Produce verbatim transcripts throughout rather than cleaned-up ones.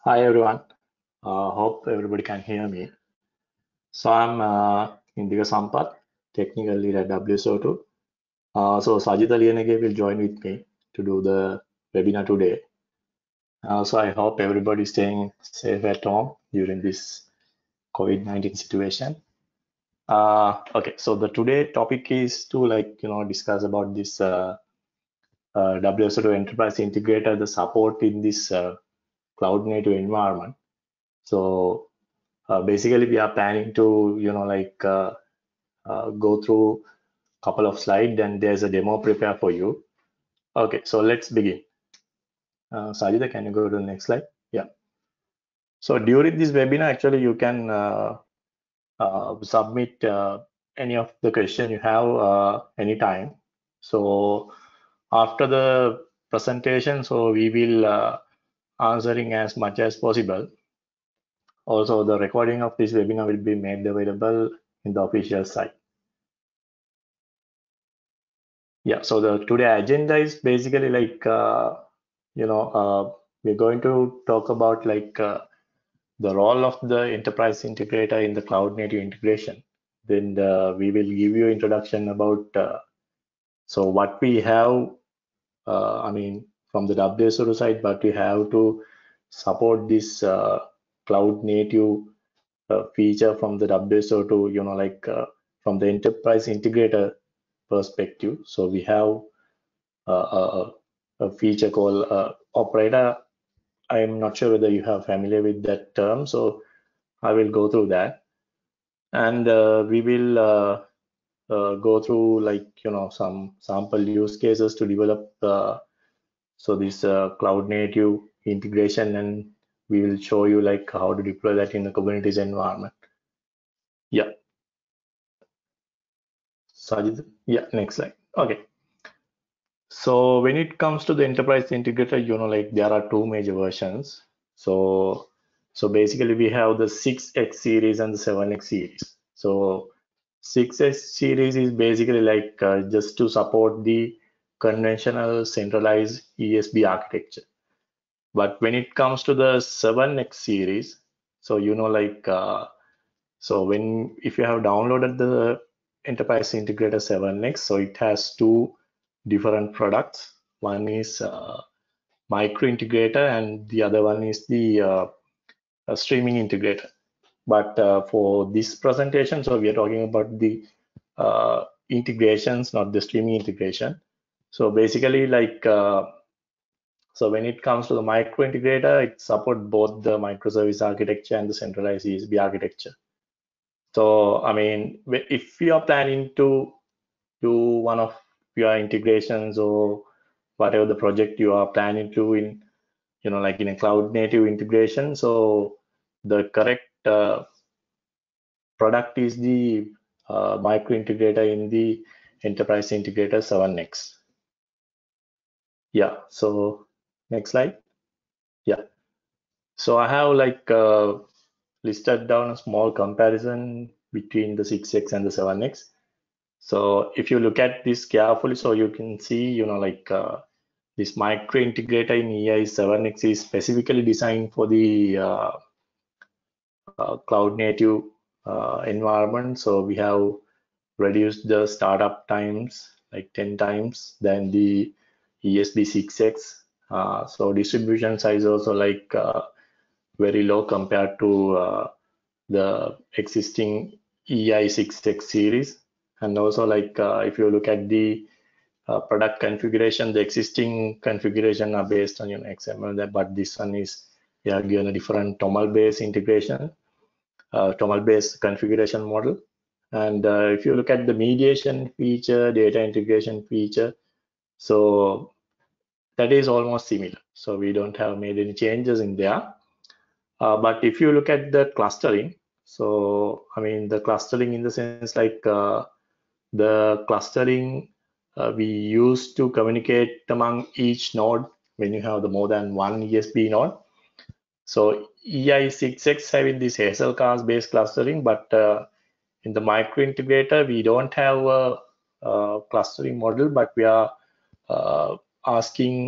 Hi everyone. Uh, hope everybody can hear me. So I'm uh, Indiga Sampath, technical lead at W S O two. Uh, so Sajid Aliyanage will join with me to do the webinar today. Uh, so I hope everybody is staying safe at home during this COVID nineteen situation. Uh, okay, so the today topic is to like you know discuss about this uh, uh, W S O two Enterprise Integrator, the support in this uh, cloud native environment. So uh, basically we are planning to you know like uh, uh, go through a couple of slides and there's a demo prepare for you. Okay, so let's begin. uh, Sajida, can you go to the next slide? Yeah, so during this webinar actually you can uh, uh, submit uh, any of the question you have uh, anytime. So after the presentation, so we will uh, answering as much as possible. Also, the recording of this webinar will be made available in the official site. Yeah, so the today agenda is basically like, uh, you know, uh, we're going to talk about like uh, the role of the enterprise integrator in the cloud native integration. Then uh, we will give you introduction about, uh, so what we have, uh, I mean, from the W S O two side, but we have to support this uh, cloud native uh, feature from the W S O two, you know, like uh, from the enterprise integrator perspective. So we have uh, a, a feature called uh, operator. I'm not sure whether you are familiar with that term, so I will go through that, and uh, we will uh, uh, go through like you know some sample use cases to develop uh, so this uh, cloud native integration, and we will show you like how to deploy that in the Kubernetes environment. Yeah, Sajid. Yeah, next slide. Okay. So when it comes to the enterprise integrator, you know, like there are two major versions. So, so basically we have the six X series and the seven X series. So six X series is basically like uh, just to support the conventional centralized E S B architecture. But when it comes to the seven X series, so you know, like uh, so when if you have downloaded the enterprise integrator seven X, so it has two different products. One is uh, micro integrator and the other one is the uh, streaming integrator. But uh, for this presentation, so we are talking about the uh, integrations, not the streaming integration. So basically like, uh, so when it comes to the micro integrator, it supports both the microservice architecture and the centralized E S B architecture. So, I mean, if you are planning to do one of your integrations or whatever the project you are planning to in, you know, like in a cloud native integration, so the correct uh, product is the uh, micro integrator in the enterprise integrator seven X. Yeah, so next slide. Yeah, so I have like uh, listed down a small comparison between the six X and the seven X. So if you look at this carefully, so you can see, you know, like uh, this micro integrator in E I seven X is specifically designed for the uh, uh, cloud native uh, environment. So we have reduced the startup times like ten times than the E S B six X. Uh, so distribution size also like uh, very low compared to uh, the existing E I six X series. And also like uh, if you look at the uh, product configuration, the existing configuration are based on you know, X M L, but this one is we are given a different Toml based integration, uh, Toml based configuration model. And uh, if you look at the mediation feature, data integration feature, so that is almost similar. So we don't have made any changes in there. Uh, but if you look at the clustering, so I mean the clustering in the sense like uh, the clustering uh, we use to communicate among each node when you have the more than one E S B node. So E I six X having this Hazelcast based clustering, but uh, in the micro integrator we don't have a, a clustering model, but we are uh, asking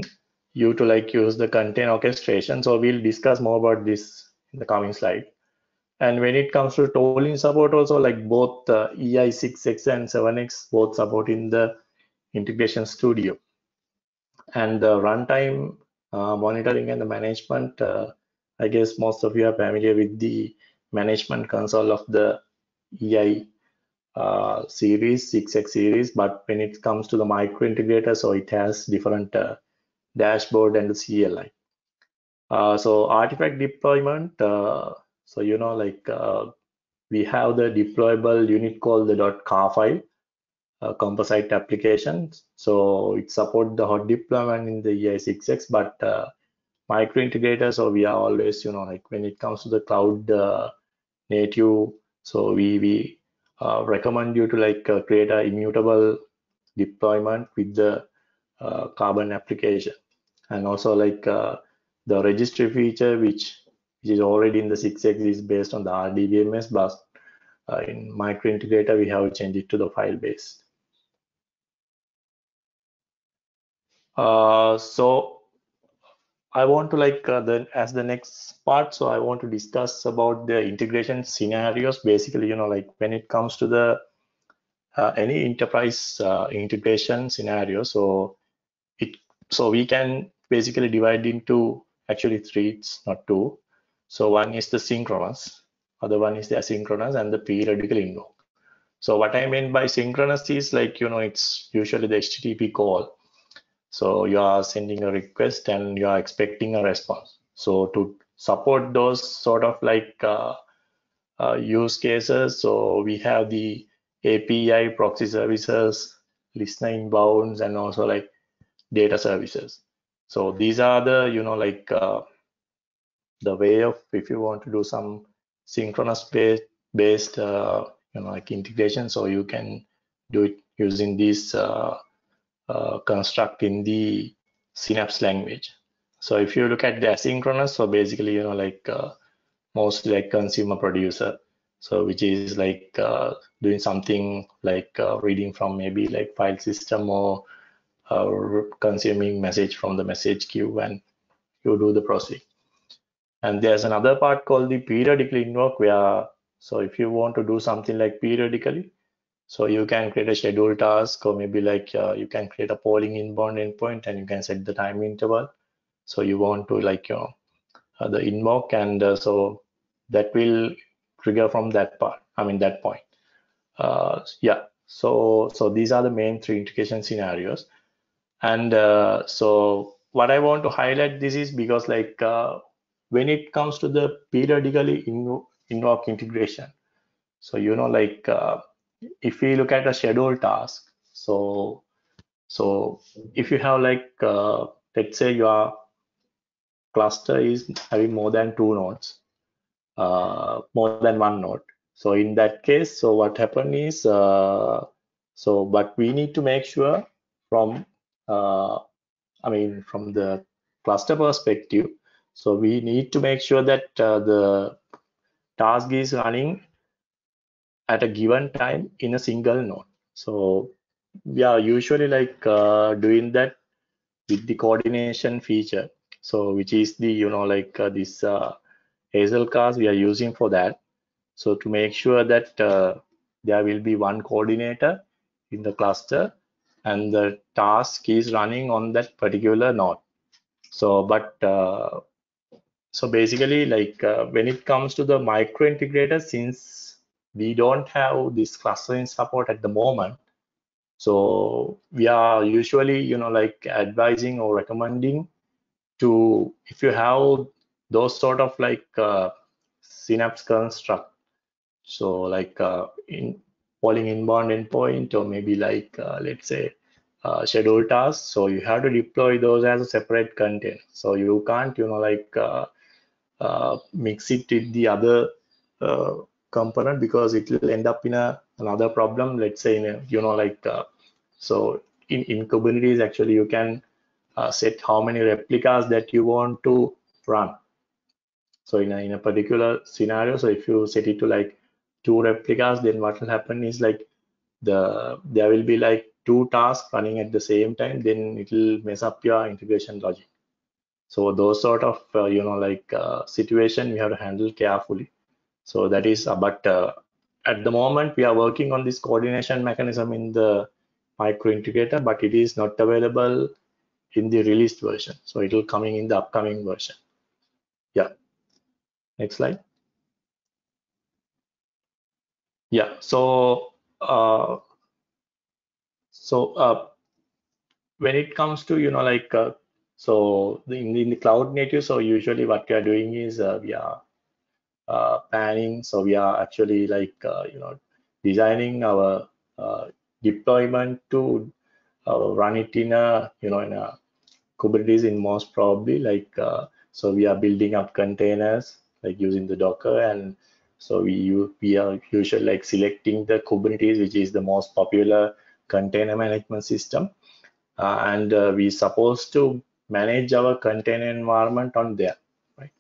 you to like use the container orchestration. So we'll discuss more about this in the coming slide. And when it comes to tooling support also, like both uh, E I six X and seven X both support in the Integration Studio. And the runtime uh, monitoring and the management, uh, I guess most of you are familiar with the management console of the E I uh, series, six X series, but when it comes to the micro integrator, so it has different uh, dashboard and the C L I. Uh, so artifact deployment, uh, so you know, like uh, we have the deployable unit called the .car file, uh, composite applications. So it supports the hot deployment in the E I six X, but uh, micro integrator, so we are always, you know, like when it comes to the cloud uh, native, so we we uh, recommend you to like uh, create a immutable deployment with the uh, Carbon application. And also like uh, the registry feature, which, which is already in the six X, is based on the R D B M S, but uh, in micro integrator we have changed it to the file based. Uh, so I want to like uh, the as the next part, so I want to discuss about the integration scenarios. Basically, you know, like when it comes to the uh, any enterprise uh, integration scenario, so it so we can basically divide into actually three, it's not two. So one is the synchronous, other one is the asynchronous, and the periodical invoke. So what I mean by synchronous is like, you know, it's usually the H T T P call. So you are sending a request and you are expecting a response. So to support those sort of like uh, uh, use cases, so we have the A P I, proxy services, listener inbounds, and also like data services. So these are the, you know, like uh, the way of, if you want to do some synchronous based, based uh, you know, like integration, so you can do it using this uh, uh, construct in the Synapse language. So if you look at the asynchronous, so basically, you know, like uh, mostly like consumer producer, so which is like uh, doing something like uh, reading from maybe like file system or uh, consuming message from the message queue, and you do the processing. And there's another part called the periodical invoke, where so if you want to do something like periodically, so you can create a scheduled task, or maybe like uh, you can create a polling inbound endpoint, and you can set the time interval. So you want to like, you know, uh, the invoke, and uh, so that will trigger from that part. I mean that point. Uh, yeah. So so these are the main three integration scenarios. And uh, so what I want to highlight this is because like uh, when it comes to the periodically invoke integration, so you know, like uh, if we look at a scheduled task, so so if you have like uh, let's say your cluster is having more than two nodes, uh, more than one node. So in that case, so what happened is uh, so but we need to make sure from uh, I mean from the cluster perspective, so we need to make sure that uh, the task is running at a given time in a single node. So we are usually like uh, doing that with the coordination feature. So which is the, you know, like uh, this uh, Hazelcast we are using for that. So to make sure that uh, there will be one coordinator in the cluster and the task is running on that particular node. So but uh, so basically like uh, when it comes to the micro integrator, since we don't have this clustering support at the moment, so we are usually, you know, like advising or recommending to, if you have those sort of like uh, Synapse construct, so like uh, in polling inbound endpoint, or maybe like uh, let's say uh, schedule tasks, so you have to deploy those as a separate container. So you can't, you know, like uh, uh, mix it with the other uh, component, because it will end up in a another problem. Let's say in a, you know, like uh, so in in Kubernetes actually you can uh, set how many replicas that you want to run. So in a, in a particular scenario, so if you set it to like two replicas, then what will happen is like the there will be like two tasks running at the same time, then it will mess up your integration logic. So those sort of uh, you know like uh, situation we have to handle carefully. So that is uh, but uh, at the moment we are working on this coordination mechanism in the micro integrator, but it is not available in the released version. So it will coming in the upcoming version. Yeah. Next slide. Yeah. So uh, so uh, when it comes to you know like uh, so the, in, the, in the cloud native, so usually what we are doing is uh, we are uh, planning. So we are actually like uh, you know designing our uh, deployment to uh, run it in a you know in a Kubernetes in most probably like uh, so we are building up containers like using the Docker, and so we we are usually like selecting the Kubernetes, which is the most popular container management system, uh, and uh, we supposed to manage our container environment on there, right?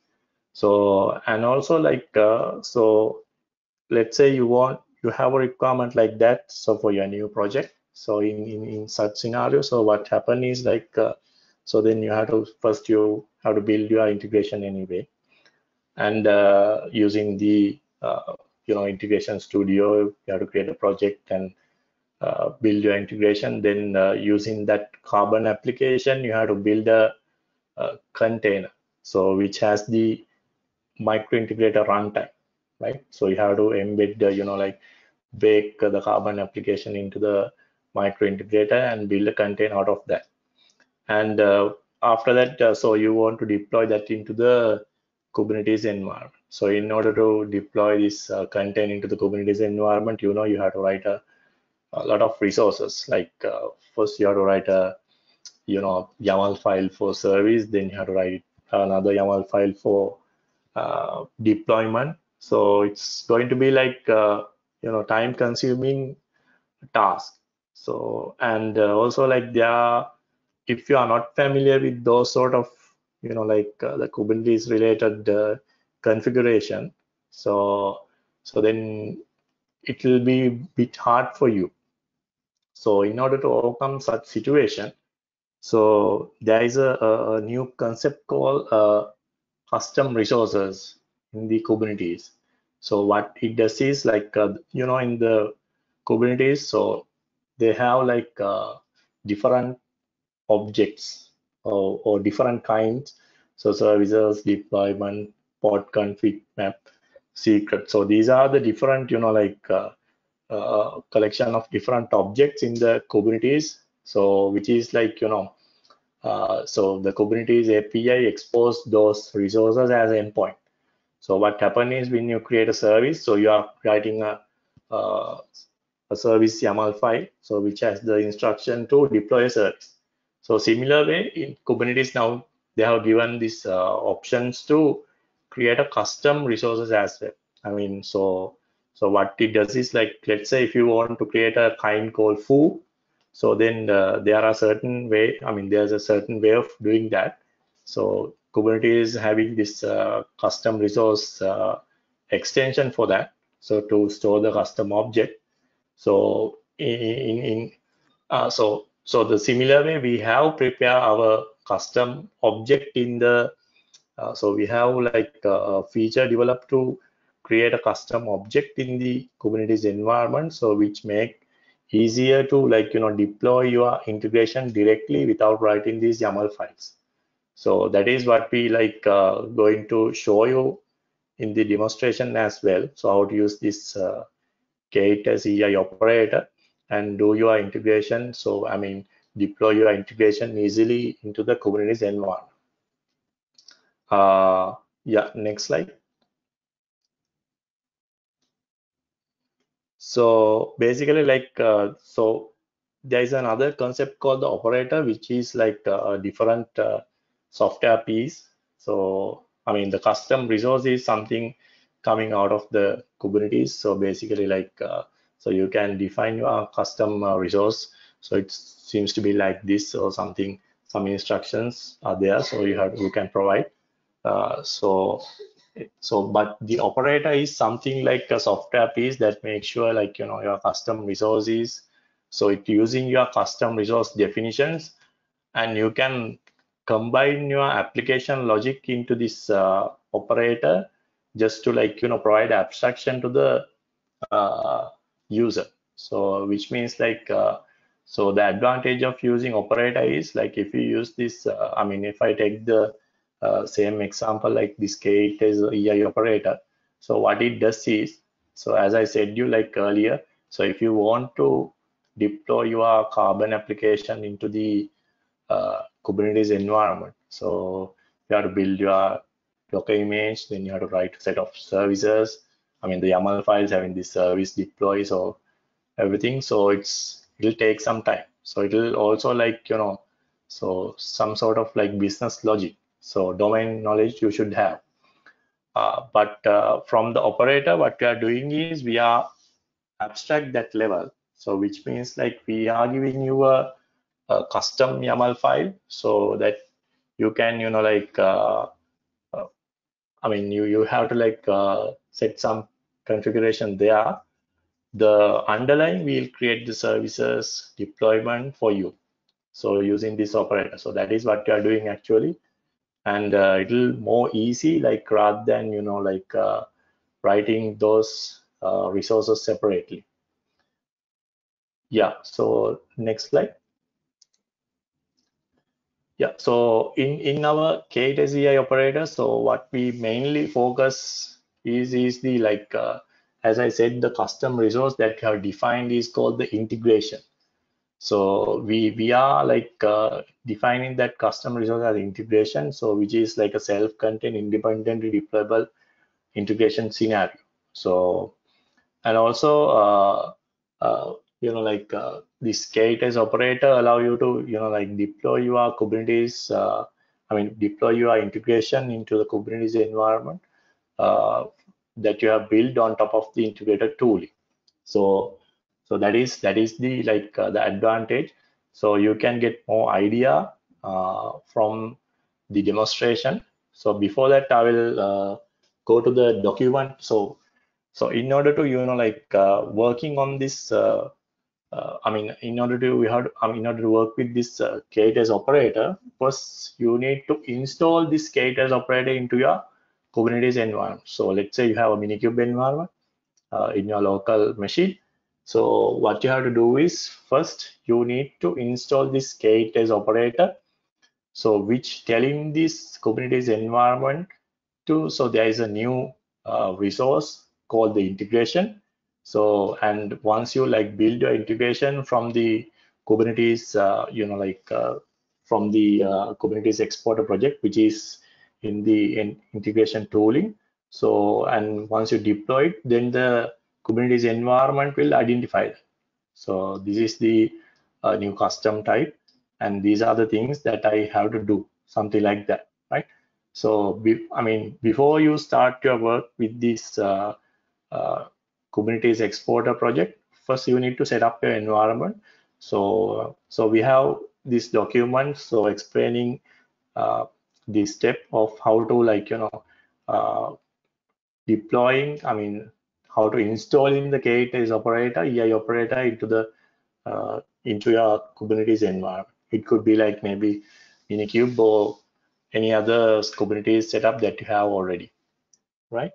So and also like uh, so let's say you want you have a requirement like that, so for your new project. So in in, in such scenario, so what happen is like uh, so then you have to first you have to build your integration anyway, and uh, using the uh, you know integration studio, you have to create a project and uh, build your integration. Then uh, using that Carbon application, you have to build a, a container, so which has the micro integrator runtime, right? So you have to embed the, you know like bake the Carbon application into the micro integrator and build a container out of that. And uh, after that, uh, so you want to deploy that into the Kubernetes environment. So in order to deploy this uh, container into the Kubernetes environment, you know you have to write a, a lot of resources. Like uh, first you have to write a you know YAML file for service, then you have to write another YAML file for uh, deployment. So it's going to be like uh, you know time consuming task. So and uh, also like there are, if you are not familiar with those sort of you know like uh, the Kubernetes related uh, configuration, so so then it will be a bit hard for you. So in order to overcome such situation, so there is a, a, a new concept called uh, custom resources in the Kubernetes. So what it does is like uh, you know in the Kubernetes, so they have like uh, different objects or, or different kinds. So services, deployment, pod config map, secret. So these are the different, you know, like uh, uh, collection of different objects in the Kubernetes. So which is like, you know, uh, so the Kubernetes A P I expose those resources as endpoint. So what happens is when you create a service, so you are writing a, uh, a service YAML file, so which has the instruction to deploy a service. So similar way in Kubernetes now they have given these uh, options to create a custom resources as well. I mean, so so what it does is like, let's say if you want to create a kind called foo, so then uh, there are certain way. I mean, there's a certain way of doing that. So Kubernetes is having this uh, custom resource uh, extension for that. So to store the custom object. So in, in, in uh, so so the similar way we have prepare our custom object in the uh, so we have like a feature developed to create a custom object in the Kubernetes environment, so which make easier to like you know deploy your integration directly without writing these YAML files. So that is what we like uh, going to show you in the demonstration as well. So how to use this uh, K eight S E I operator and do your integration. So I mean deploy your integration easily into the Kubernetes environment. Uh, yeah, next slide. So basically like uh, so there is another concept called the operator, which is like a different uh, software piece. So I mean the custom resource is something coming out of the Kubernetes. So basically like uh, so you can define your custom uh, resource. So it seems to be like this or something. Some instructions are there, so you have you can provide. Uh, so so but the operator is something like a software piece that makes sure like you know your custom resources, so it using your custom resource definitions, and you can combine your application logic into this uh, operator just to like you know provide abstraction to the uh, user. So which means like uh, so the advantage of using operator is like if you use this uh, I mean if I take the uh, same example like this K eight is E I operator. So what it does is, so as I said you like earlier, so if you want to deploy your Carbon application into the uh, Kubernetes environment, so you have to build your Docker image, then you have to write a set of services. I mean the YAML files having this service deploy, so everything. So it's it'll take some time. So it'll also like you know, so some sort of like business logic. So domain knowledge you should have. Uh, but uh, from the operator, what we are doing is we are abstract that level. So which means like we are giving you a, a custom YAML file so that you can you know like uh, uh, I mean you you have to like uh, set some configuration there. The underlying will create the services deployment for you. So using this operator. So that is what you are doing actually, and uh, it'll more easy like rather than you know like uh, writing those uh, resources separately. Yeah. So next slide. Yeah. So in in our K eight S E I operator, so what we mainly focus is is the like uh, as I said, the custom resource that we have defined is called the integration. So we we are like uh, defining that custom resource as integration, so which is like a self-contained, independently deployable integration scenario. So and also uh, uh, you know like uh, this K eight S operator allow you to you know like deploy your Kubernetes. Uh, I mean deploy your integration into the Kubernetes environment uh, that you have built on top of the integrated tooling. So so that is that is the like uh, the advantage. So you can get more idea uh, from the demonstration. So before that I will uh, go to the document. So so in order to you know like uh, working on this uh, uh, I mean in order to we have to, I mean, in order to work with this uh, K eight S operator, first you need to install this K eight S operator into your Kubernetes environment. So let's say you have a Minikube environment uh, in your local machine. So what you have to do is first you need to install this K eight S operator. So which telling this Kubernetes environment to, so there is a new uh, resource called the integration. So and once you like build your integration from the Kubernetes, uh, you know like uh, from the uh, Kubernetes exporter project, which is in the in integration tooling. So and once you deploy it, then the Kubernetes environment will identify that. So this is the uh, new custom type, and these are the things that I have to do, something like that, right? So be, I mean, before you start your work with this uh, uh, Kubernetes exporter project, first you need to set up your environment. So so we have this document, so explaining uh, the step of how to like you know uh, deploying, I mean, how to install in the K eight S operator, E I operator into the uh, into your Kubernetes environment. It could be like maybe Minikube or any other Kubernetes setup that you have already, right?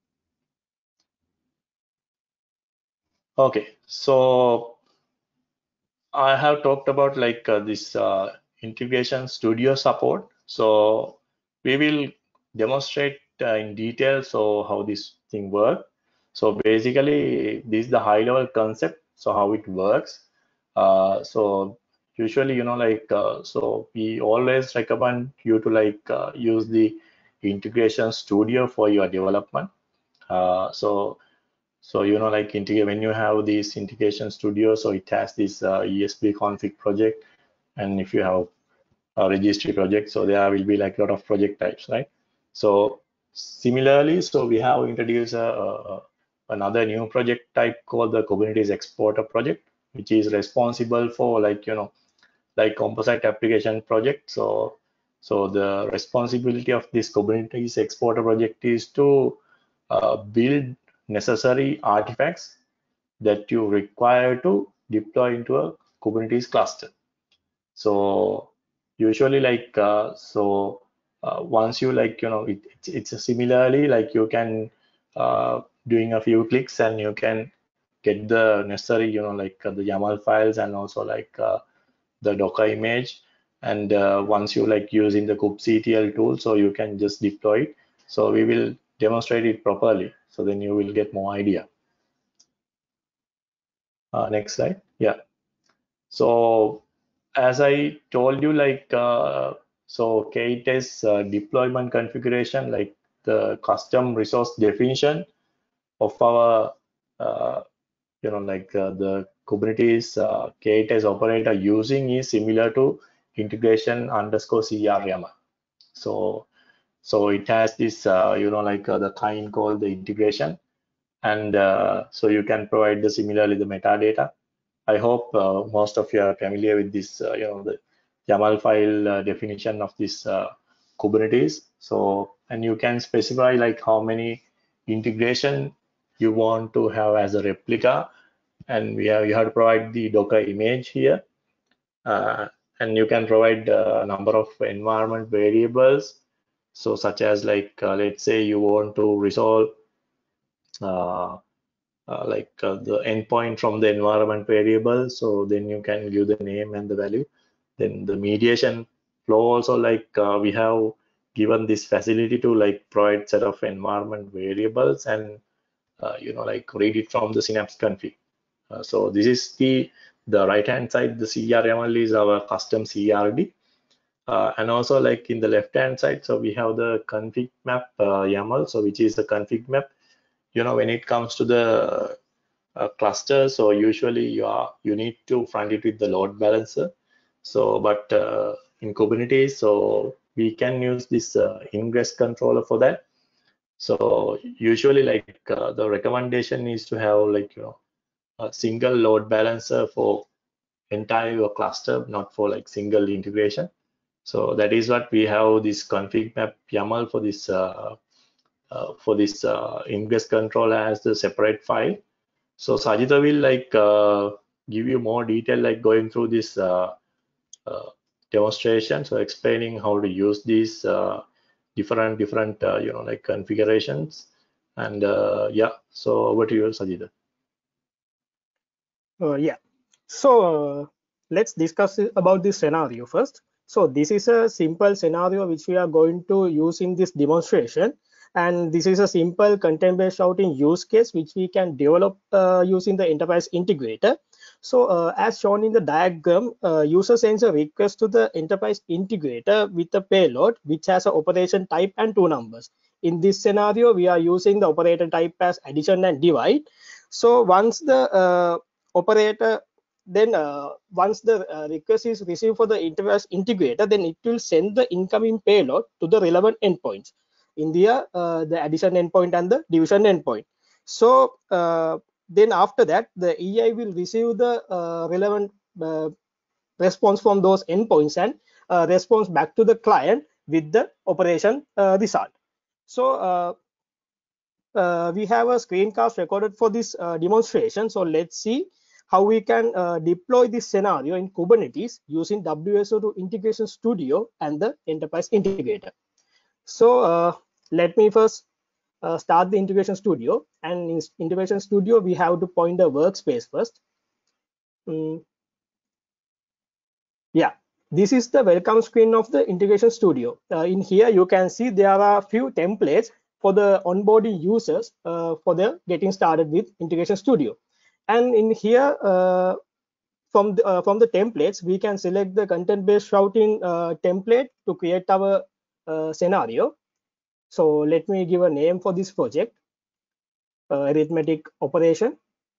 Okay, so I have talked about like uh, this uh, integration studio support. So we will demonstrate uh, in detail so how this thing works. So basically, this is the high level concept. So how it works. Uh, so usually, you know, like uh, so we always recommend you to like uh, use the integration studio for your development. Uh, so so you know like integrate when you have this integration studio, so it has this uh, E S B config project, and if you have a registry project, so there will be like a lot of project types, right? So similarly, so we have introduced a, a, another new project type called the Kubernetes exporter project, which is responsible for like you know like composite application project. So so the responsibility of this Kubernetes exporter project is to uh, build necessary artifacts that you require to deploy into a Kubernetes cluster. So usually like uh, so uh, once you like you know it, it's, it's similarly like you can uh, doing a few clicks and you can get the necessary you know like uh, the YAML files and also like uh, the Docker image. And uh, once you like using the kubectl tool, so you can just deploy it. So we will demonstrate it properly, so then you will get more idea. Uh, next slide. Yeah. So as I told you, like uh, so K-test uh, deployment configuration, like the custom resource definition of our uh, you know like uh, the Kubernetes uh, K-test operator using is similar to integration underscore C R YAML. So so it has this uh, you know like uh, the kind called the integration, and uh, so you can provide the similarly the metadata. I hope uh, most of you are familiar with this, uh, you know, the YAML file uh, definition of this uh, Kubernetes. So, and you can specify like how many integration you want to have as a replica, and we have you have to provide the Docker image here, uh, and you can provide a number of environment variables. So, such as like uh, let's say you want to resolve uh, uh, like uh, the endpoint from the environment variable, so then you can give the name and the value. Then the mediation flow also, like uh, we have given this facility to like provide set of environment variables and uh, you know like read it from the Synapse config. Uh, so this is the the right hand side, the C R YAML is our custom C R D. Uh, and also like in the left hand side, so we have the config map uh, YAML, so which is the config map. You know, when it comes to the uh, cluster, so usually you are you need to front it with the load balancer. So but uh, in Kubernetes, so we can use this uh, ingress controller for that. So usually like uh, the recommendation is to have like you know a single load balancer for entire your cluster, not for like single integration. So that is what we have this config map YAML for this uh, uh, for this uh, ingress controller as the separate file. So Sajita will like uh, give you more detail, like going through this uh, uh, demonstration, so explaining how to use these uh, different different uh, you know like configurations. And uh, yeah, so over to you, Sajita. Uh, yeah. So uh, let's discuss about this scenario first. So this is a simple scenario which we are going to use in this demonstration. And this is a simple content-based routing use case which we can develop uh, using the enterprise integrator. So uh, as shown in the diagram, uh, user sends a request to the enterprise integrator with a payload which has an operation type and two numbers. In this scenario, we are using the operator type as addition and divide. So once the uh, operator then uh, once the uh, request is received for the enterprise integrator, then it will send the incoming payload to the relevant endpoints. In there, uh, the addition endpoint and the division endpoint. So uh, then after that, the E I will receive the uh, relevant uh, response from those endpoints and uh, response back to the client with the operation uh, result. So uh, uh, we have a screencast recorded for this uh, demonstration. So let's see how we can uh, deploy this scenario in Kubernetes using W S O two Integration Studio and the Enterprise Integrator. So uh, let me first uh, start the Integration Studio. And in Integration Studio, we have to point the workspace first. Mm. Yeah, this is the welcome screen of the Integration Studio. Uh, in here, you can see there are a few templates for the onboarding users uh, for the getting started with Integration Studio. And in here, uh, from the, uh, from the templates, we can select the content-based routing uh, template to create our uh, scenario. So let me give a name for this project, uh, arithmetic operation.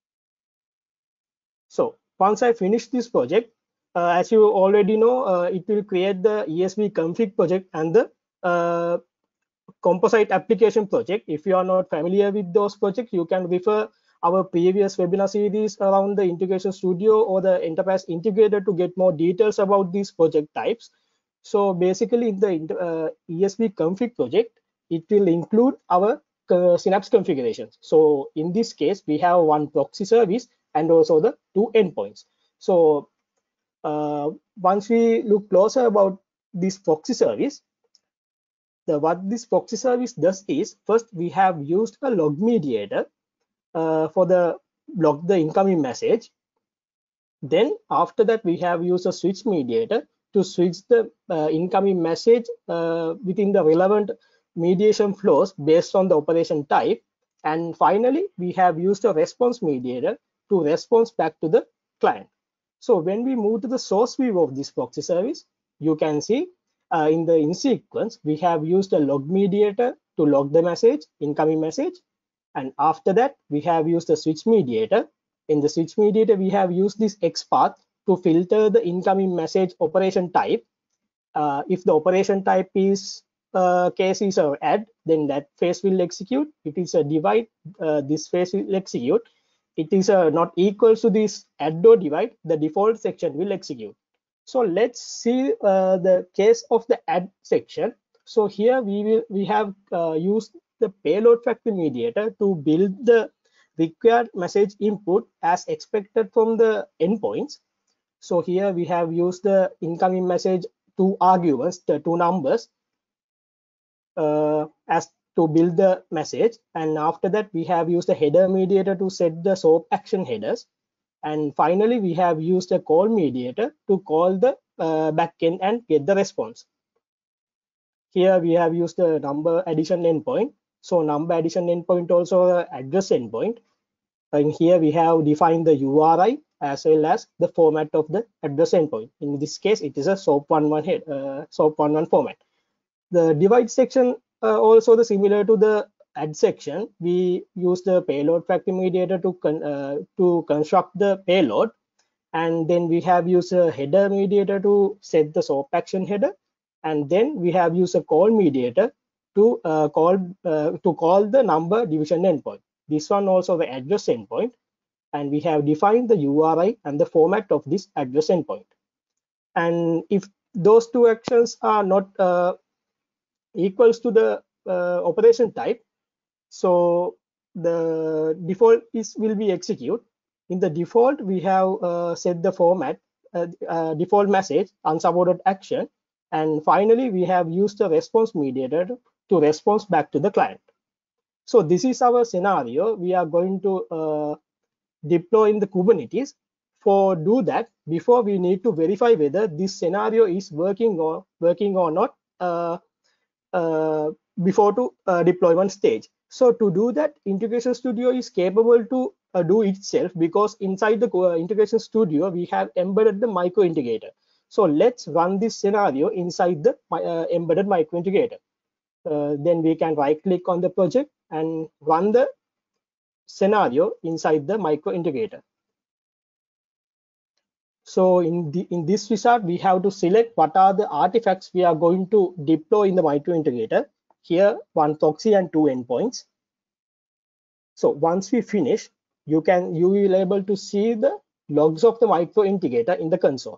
So once I finish this project, uh, as you already know, uh, it will create the E S B config project and the uh, composite application project. If you are not familiar with those projects, you can refer our previous webinar series around the Integration Studio or the Enterprise Integrator to get more details about these project types. So basically in the uh, E S B config project, it will include our uh, Synapse configurations. So in this case, we have one proxy service and also the two endpoints. So uh, once we look closer about this proxy service, the what this proxy service does is, first we have used a log mediator uh, for the log the incoming message. Then after that, we have used a switch mediator to switch the uh, incoming message uh, within the relevant mediation flows based on the operation type. And finally, we have used a response mediator to respond back to the client. So when we move to the source view of this proxy service, you can see uh, in the in sequence, we have used a log mediator to log the message, incoming message. And after that, we have used a switch mediator. In the switch mediator, we have used this XPath to filter the incoming message operation type. Uh, if the operation type is uh, case is a add, then that phase will execute. If it's a divide, uh, this phase will execute. It is uh, not equal to this add or divide, the default section will execute. So let's see uh, the case of the add section. So here we will we have uh, used the payload factor mediator to build the required message input as expected from the endpoints. So here we have used the incoming message two arguments, the two numbers, uh, as to build the message. And after that, we have used a header mediator to set the SOAP action headers. And finally, we have used a call mediator to call the uh, backend and get the response. Here we have used the number addition endpoint. So number addition endpoint also the address endpoint. And here we have defined the U R I as well as the format of the address endpoint. In this case, it is a SOAP eleven head, uh, SOAP eleven format. The divide section uh, also the similar to the add section. We use the payload factor mediator to con uh, to construct the payload, and then we have used a header mediator to set the SOAP action header, and then we have used a call mediator to uh, call uh, to call the number division endpoint. This one also the address endpoint, and we have defined the U R I and the format of this address endpoint. And if those two actions are not uh, equals to the uh, operation type, so the default is will be execute. In the default, we have uh, set the format uh, uh, default message unsupported action, and finally we have used the response mediator to respond back to the client. So this is our scenario. We are going to uh, deploy in the Kubernetes. For do that, before we need to verify whether this scenario is working or working or not uh, uh, before to uh, deployment stage. So to do that, Integration Studio is capable to uh, do itself, because inside the uh, Integration Studio we have embedded the micro integrator. So let's run this scenario inside the uh, embedded micro integrator. Uh, then we can right click on the project and run the scenario inside the micro integrator. So in the in this wizard, we have to select what are the artifacts we are going to deploy in the micro integrator. Here, one proxy and two endpoints. So once we finish, you can you will able to see the logs of the micro integrator in the console.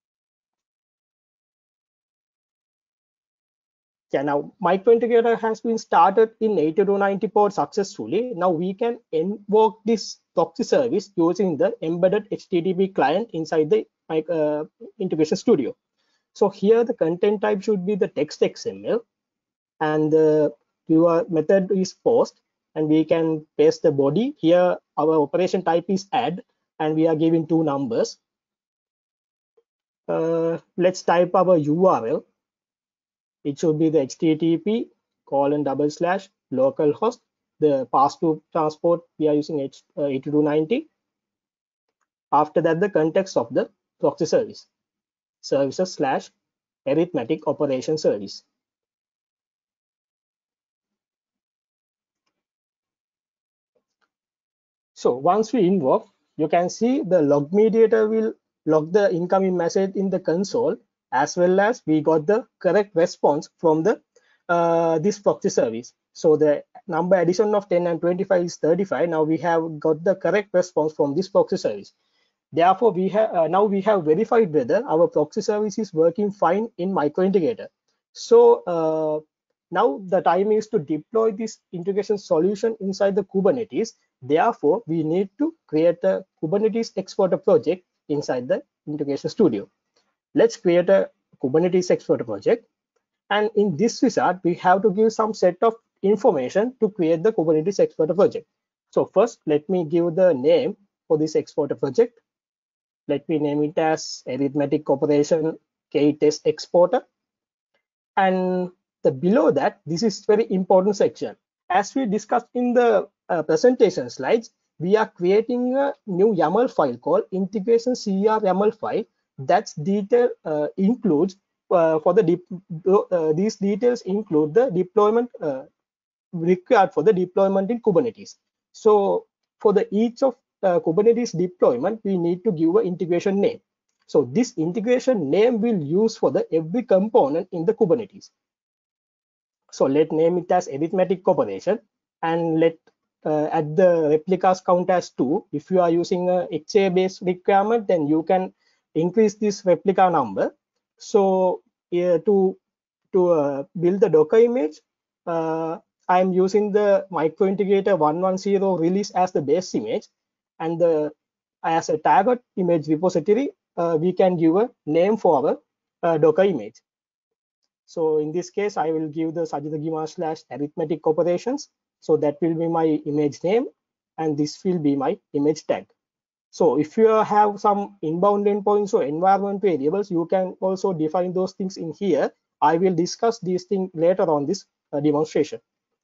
Yeah, now micro integrator has been started in eighty-two ninety port successfully. Now we can invoke this proxy service using the embedded H T T P client inside the uh, Integration Studio. So here the content type should be the text X M L, and the your method is post, and we can paste the body. Here our operation type is add, and we are giving two numbers. Uh, let's type our U R L. It should be the H T T P colon double slash localhost. The pass to transport we are using eighty-two ninety. After that, the context of the proxy service, services slash arithmetic operation service. So once we invoke, you can see the log mediator will log the incoming message in the console, as well as we got the correct response from the uh, this proxy service. So the number addition of ten and twenty-five is thirty-five. Now we have got the correct response from this proxy service. Therefore, we have uh, now we have verified whether our proxy service is working fine in micro integrator. So uh, now the time is to deploy this integration solution inside the Kubernetes. Therefore, we need to create a Kubernetes exporter project inside the Integration Studio. Let's create a Kubernetes Explorer project. And in this wizard, we have to give some set of information to create the Kubernetes Explorer project. So first, let me give the name for this exporter project. Let me name it as arithmetic operation K-test exporter. And the below that, this is very important section. As we discussed in the uh, presentation slides, we are creating a new YAML file called integration C R YAML file. That's detail uh, includes uh, for the uh, these details include the deployment uh, required for the deployment in Kubernetes. So for the each of uh, Kubernetes deployment, we need to give an integration name. So this integration name will use for the every component in the Kubernetes. So let name it as arithmetic operation, and let uh, add the replicas count as two. If you are using a X A based requirement, then you can increase this replica number. So uh, to to uh, build the Docker image, uh, I'm using the micro integrator one ten release as the base image, and the as a target image repository, uh, we can give a name for our uh, Docker image. So in this case, I will give the Sajida Gima slash arithmetic operations. So that will be my image name, and this will be my image tag. So if you have some inbound endpoints or environment variables, you can also define those things in here. I will discuss these things later on this uh, demonstration.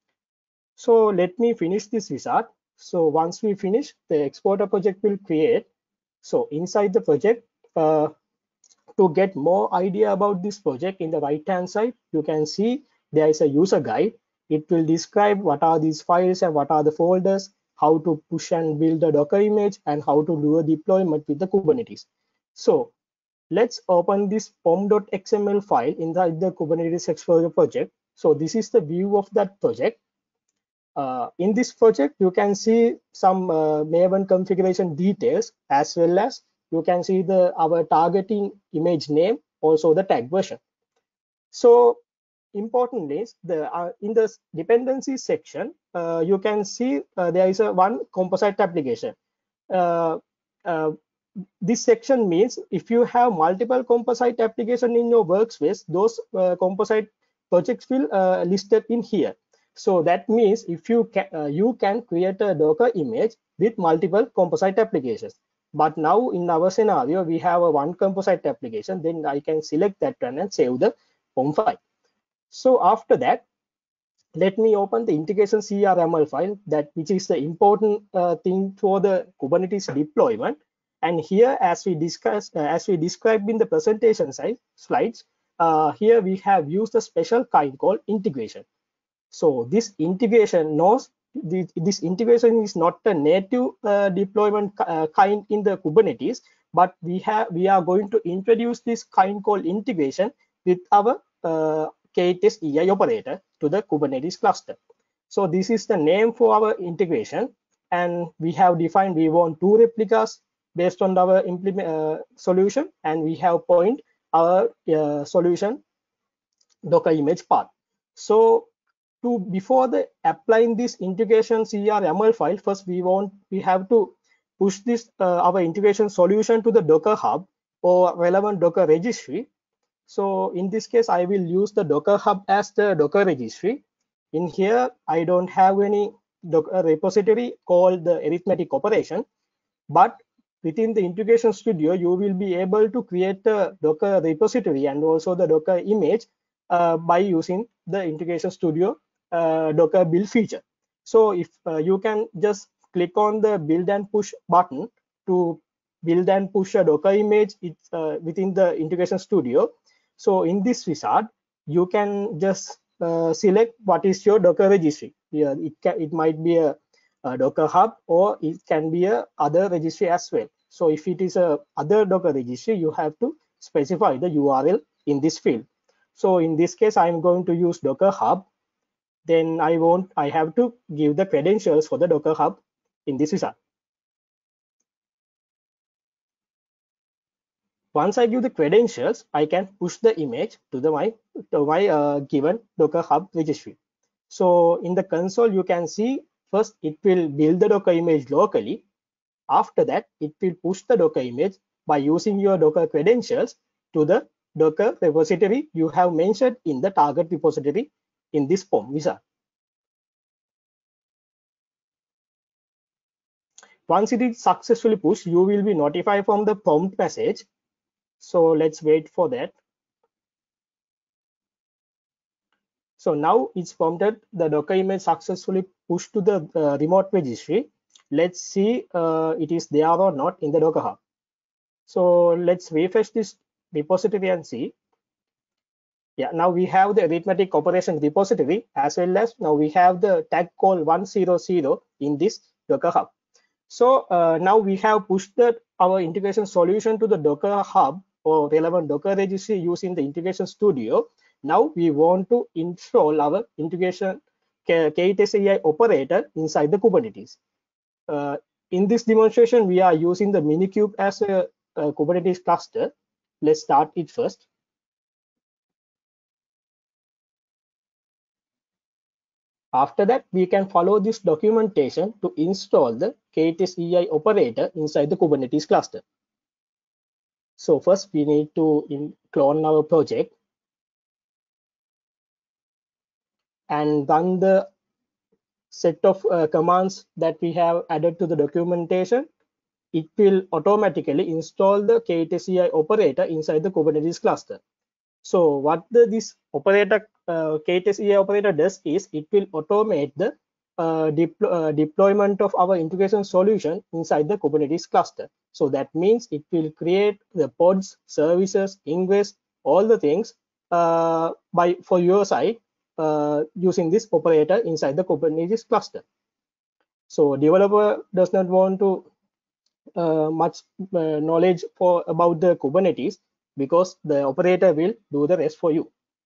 So let me finish this wizard. So once we finish, the exporter project will create. So inside the project, uh, to get more idea about this project, in the right hand side, you can see there is a user guide. It will describe what are these files and what are the folders, how to push and build a Docker image, and how to do a deployment with the Kubernetes. So let's open this pom.xml file inside the Kubernetes Explorer project. So this is the view of that project. Uh, in this project, you can see some uh, Maven configuration details, as well as you can see the our targeting image name, also the tag version. So important is the uh, in the dependency section, uh, you can see uh, there is a one composite application. Uh, uh, this section means if you have multiple composite application in your workspace, those uh, composite projects will uh, listed in here. So that means if you can uh, you can create a Docker image with multiple composite applications. But now in our scenario, we have a one composite application, then I can select that one and save the pom file. So after that, let me open the integration C R YAML file, that which is the important uh, thing for the Kubernetes deployment. And here, as we discussed, uh, as we described in the presentation side, slides, uh, here we have used a special kind called integration. So this integration knows this, this integration is not a native uh, deployment uh, kind in the Kubernetes, but we have we are going to introduce this kind called integration with our uh, K-test E I operator to the Kubernetes cluster. So this is the name for our integration, and we have defined we want two replicas based on our implement uh, solution, and we have point our uh, solution Docker image path. So to before the applying this integration C R YAML file, first we want we have to push this uh, our integration solution to the Docker Hub or relevant Docker registry. So in this case, I will use the Docker Hub as the Docker registry. In here, I don't have any Docker repository called the arithmetic operation, but within the Integration Studio, you will be able to create a Docker repository and also the Docker image uh, by using the Integration Studio uh, Docker build feature. So if uh, you can just click on the build and push button to build and push a Docker image it's, uh, within the Integration Studio. So in this wizard, you can just uh, select what is your Docker registry. Yeah, it can, it might be a, a Docker Hub, or it can be a other registry as well. So if it is a other Docker registry, you have to specify the U R L in this field. So in this case, I'm going to use Docker Hub. Then I want I have to give the credentials for the Docker Hub in this wizard. Once I give the credentials, I can push the image to the my to my uh, given Docker Hub registry. So in the console, you can see first it will build the Docker image locally. After that, it will push the Docker image by using your Docker credentials to the Docker repository you have mentioned in the target repository in this POM wizard. Once it is successfully pushed, you will be notified from the prompt message. So let's wait for that. So now it's prompted the Docker image successfully pushed to the uh, remote registry. Let's see uh, it is there or not in the Docker Hub. So let's refresh this repository and see. Yeah, now we have the arithmetic operation repository, as well as now we have the tag call one hundred in this Docker Hub. So uh, now we have pushed the, our integration solution to the Docker Hub or relevant Docker registry using the Integration Studio. Now we want to install our integration K E T S A I operator inside the Kubernetes. Uh, in this demonstration, we are using the Minikube as a, a Kubernetes cluster. Let's start it first. After that, we can follow this documentation to install the K E T S A I operator inside the Kubernetes cluster. So first, we need to in clone our project and run the set of uh, commands that we have added to the documentation. It will automatically install the K E T S A I operator inside the Kubernetes cluster. So what the, this operator uh, K E T S A I operator does is it will automate the uh, deplo uh, deployment of our integration solution inside the Kubernetes cluster. So that means it will create the pods, services, ingress, all the things uh, by for your side uh, using this operator inside the Kubernetes cluster. So developer does not want to uh, much uh, knowledge for about the Kubernetes, because the operator will do the rest for you.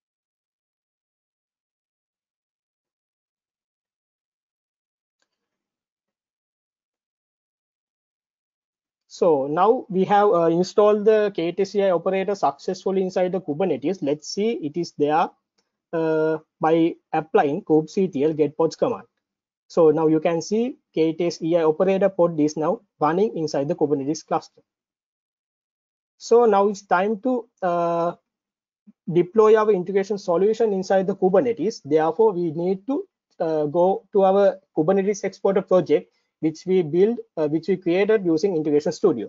So now we have uh, installed the K E T S A I operator successfully inside the Kubernetes. Let's see it is there uh, by applying kubectl get pods command. So now you can see K E T S A I operator pod is now running inside the Kubernetes cluster. So now it's time to uh, deploy our integration solution inside the Kubernetes. Therefore, we need to uh, go to our Kubernetes exporter project, which we build, uh, which we created using Integration Studio.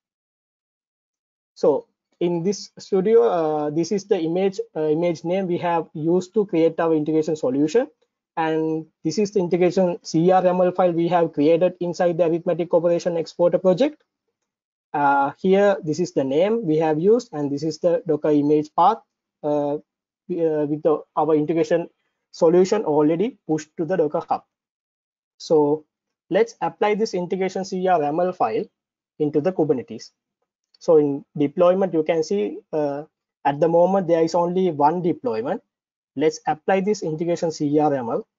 So in this studio, uh, this is the image uh, image name we have used to create our integration solution. And this is the integration C R M L file we have created inside the arithmetic operation exporter project. Uh, here, this is the name we have used, and this is the Docker image path uh, with the, our integration solution already pushed to the Docker Hub. So let's apply this integration C R M L file into the Kubernetes. So in deployment, you can see uh, at the moment there is only one deployment. Let's apply this integration C R M L.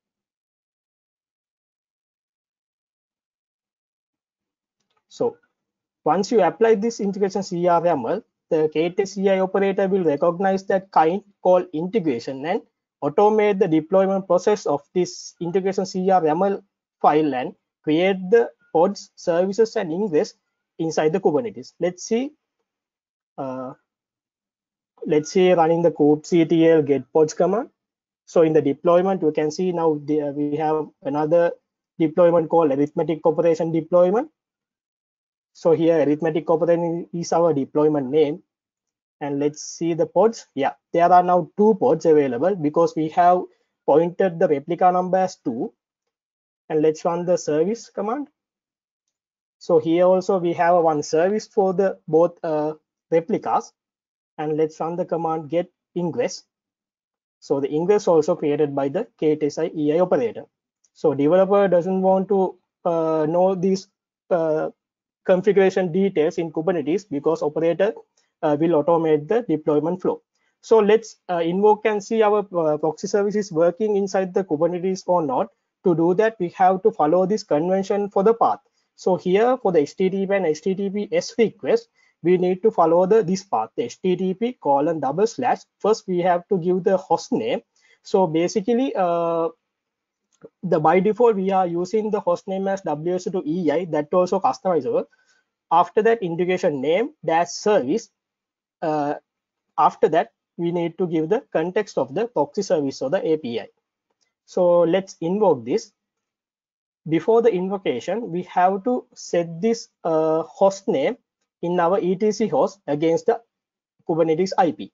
So once you apply this integration C R M L, the K E T S A I operator will recognize that kind called integration and automate the deployment process of this integration C R M L file and create the pods, services, and ingress inside the Kubernetes. Let's see. Uh, let's see running the kubectl get pods command. So in the deployment, you can see now the, we have another deployment called arithmetic operation deployment. So here arithmetic operation is our deployment name. And let's see the pods. Yeah, there are now two pods available because we have pointed the replica number as two. And let's run the service command. So here also we have one service for the both uh, replicas. And let's run the command get ingress. So the ingress also created by the K E T S A I operator. So developer doesn't want to uh, know these uh, configuration details in Kubernetes because operator uh, will automate the deployment flow. So let's uh, invoke and see our uh, proxy service is working inside the Kubernetes or not. To do that, we have to follow this convention for the path. So here for the H T T P and H T T P S request, we need to follow the this path, the H T T P colon double slash. First, we have to give the host name. So basically, uh, the by default we are using the host name as W S two E I, that also customizable. After that, integration name dash service. Uh, after that, we need to give the context of the proxy service or the A P I. So let's invoke this. Before the invocation, we have to set this uh, host name in our E T C host against the Kubernetes I P.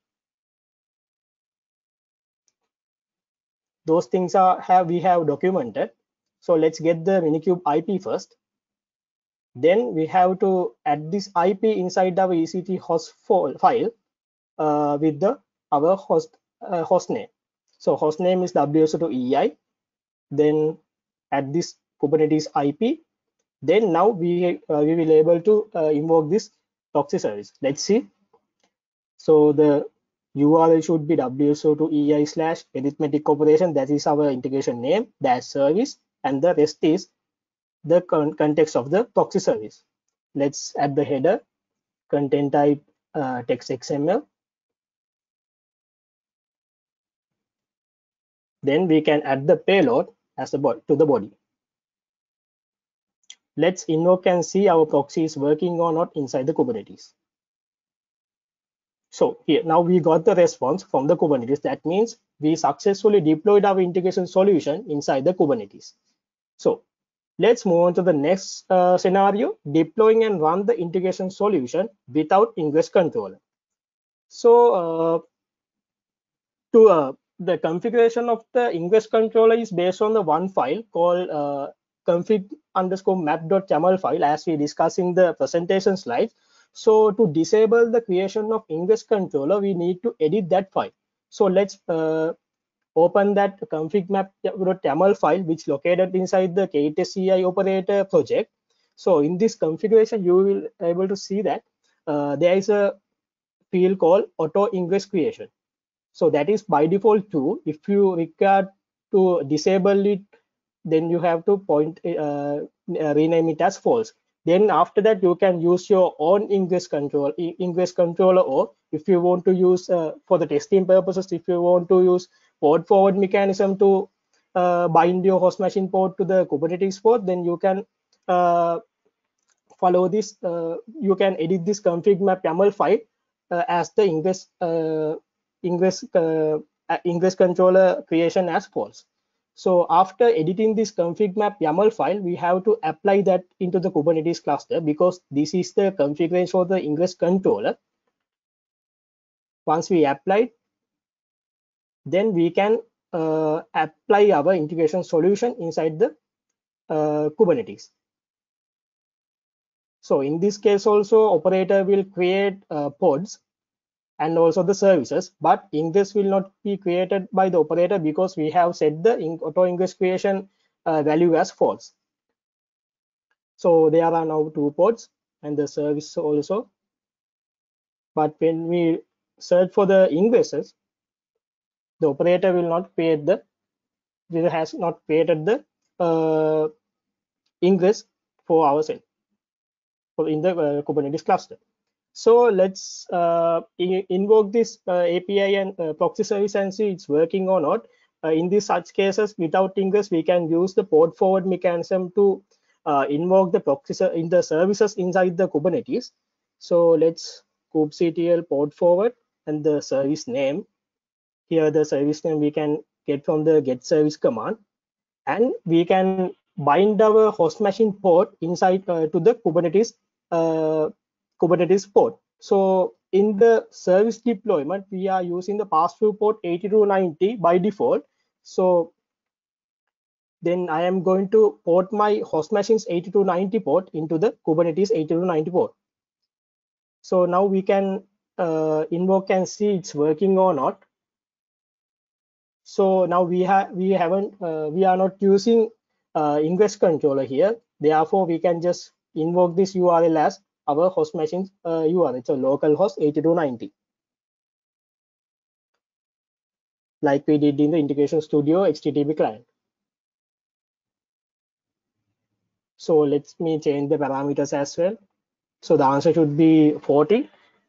Those things are have we have documented. So let's get the Minikube I P first. Then we have to add this I P inside our E C two host file uh, with the our host uh, host name. So host name is W S O two E I. Then add this Kubernetes I P. Then now we uh, we will able to uh, invoke this proxy service. Let's see. So the U R L should be W S O two E I slash arithmetic operation. That is our integration name, dash service, and the rest is the con context of the proxy service. Let's add the header, content type uh, text X M L. Then we can add the payload as the body to the body. Let's invoke and see our proxy is working or not inside the Kubernetes. So here now we got the response from the Kubernetes. That means we successfully deployed our integration solution inside the Kubernetes. So let's move on to the next uh, scenario, deploying and run the integration solution without ingress controller. So uh, to uh, the configuration of the ingress controller is based on the one file called uh, config underscore map.yaml file, as we discussed in the presentation slides. So to disable the creation of ingress controller, we need to edit that file. So let's uh, open that config map.yaml file, which is located inside the K T S C I operator project. So in this configuration, you will be able to see that uh, there is a field called auto ingress creation. So that is by default true. If you require to disable it, then you have to point uh, rename it as false. Then after that, you can use your own ingress control ingress controller, or if you want to use uh, for the testing purposes, if you want to use port forward mechanism to uh, bind your host machine port to the Kubernetes port, then you can uh, follow this. Uh, you can edit this config map YAML file uh, as the ingress uh, ingress uh, ingress controller creation as false. So after editing this config map YAML file, we have to apply that into the Kubernetes cluster, because this is the configuration for the ingress controller. Once we apply, then we can uh, apply our integration solution inside the uh, Kubernetes. So in this case also, operator will create uh, pods and also the services, but ingress will not be created by the operator because we have set the auto ingress creation uh, value as false. So there are now two pods and the service also. But when we search for the ingresses, the operator will not create the, it has not created the uh, ingress for ourselves for in the uh, Kubernetes cluster. So let's uh, in, invoke this uh, A P I and uh, proxy service and see it's working or not. Uh, in these such cases, without ingress, we can use the port forward mechanism to uh, invoke the proxy in the services inside the Kubernetes. So let's kubectl port forward and the service name. Here the service name we can get from the get service command, and we can bind our host machine port inside uh, to the Kubernetes uh, Kubernetes port. So in the service deployment, we are using the pass-through port eighty-two ninety by default. So then I am going to port my host machine's eighty-two ninety port into the Kubernetes eighty-two ninety port. So now we can uh, invoke and see it's working or not. So now we have we haven't uh, we are not using uh, ingress controller here. Therefore, we can just invoke this U R L as our host machine's uh, U R L. It's a localhost eighty-two ninety, like we did in the Integration Studio H T T P client. So let me change the parameters as well. So the answer should be forty.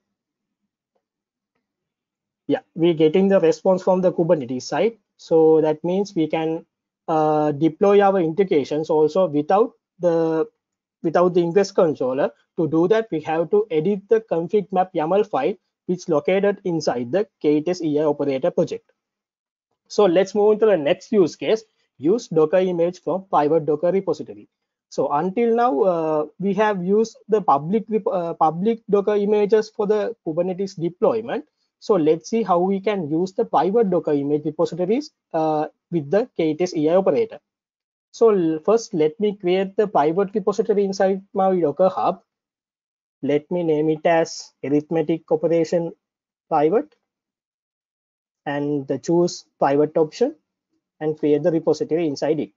Yeah, we're getting the response from the Kubernetes side. So that means we can uh, deploy our integrations also without the without the ingress controller. To do that, we have to edit the config map YAML file, which located inside the K-test E I operator project. So let's move into the next use case, use Docker image from private Docker repository. So until now, uh, we have used the public, uh, public Docker images for the Kubernetes deployment. So let's see how we can use the private Docker image repositories uh, with the K-test E I operator. So first, let me create the private repository inside my Docker Hub. Let me name it as arithmetic operation private and the choose private option and create the repository inside it.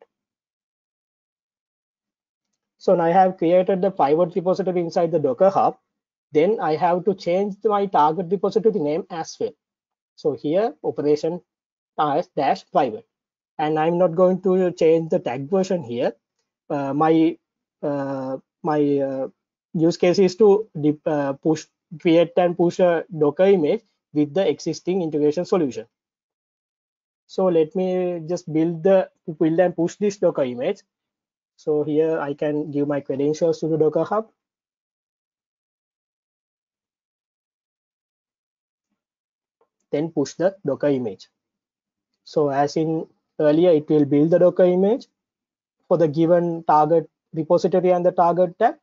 So now I have created the private repository inside the Docker Hub. Then I have to change my target repository name as well. So here operation as dash private, and I'm not going to change the tag version here. Uh, my uh, my uh, use case is to uh, push, create and push a Docker image with the existing integration solution. So let me just build the build and push this Docker image. So here I can give my credentials to the Docker Hub. Then push the Docker image. So as in earlier, it will build the Docker image for the given target repository and the target tag.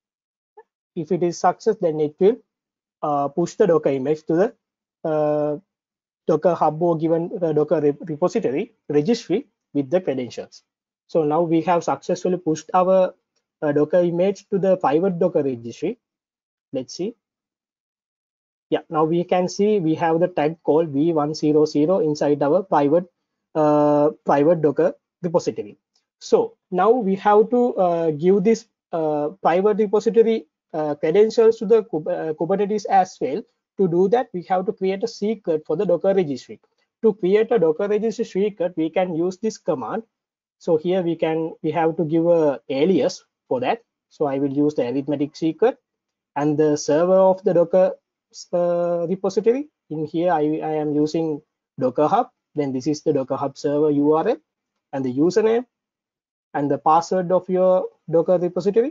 If it is success, then it will uh, push the Docker image to the uh, Docker Hub or given uh, Docker repository registry with the credentials. So now we have successfully pushed our uh, Docker image to the private Docker registry. Let's see. Yeah, now we can see we have the tag called v one hundred inside our private uh, private Docker repository. So now we have to uh, give this uh, private repository uh, credentials to the uh, Kubernetes as well. To do that, we have to create a secret for the Docker registry. To create a Docker registry secret, we can use this command. So here we can we have to give a alias for that. So I will use the arithmetic secret and the server of the Docker uh, repository. In here, I, I am using Docker Hub. Then this is the Docker Hub server U R L and the username and the password of your Docker repository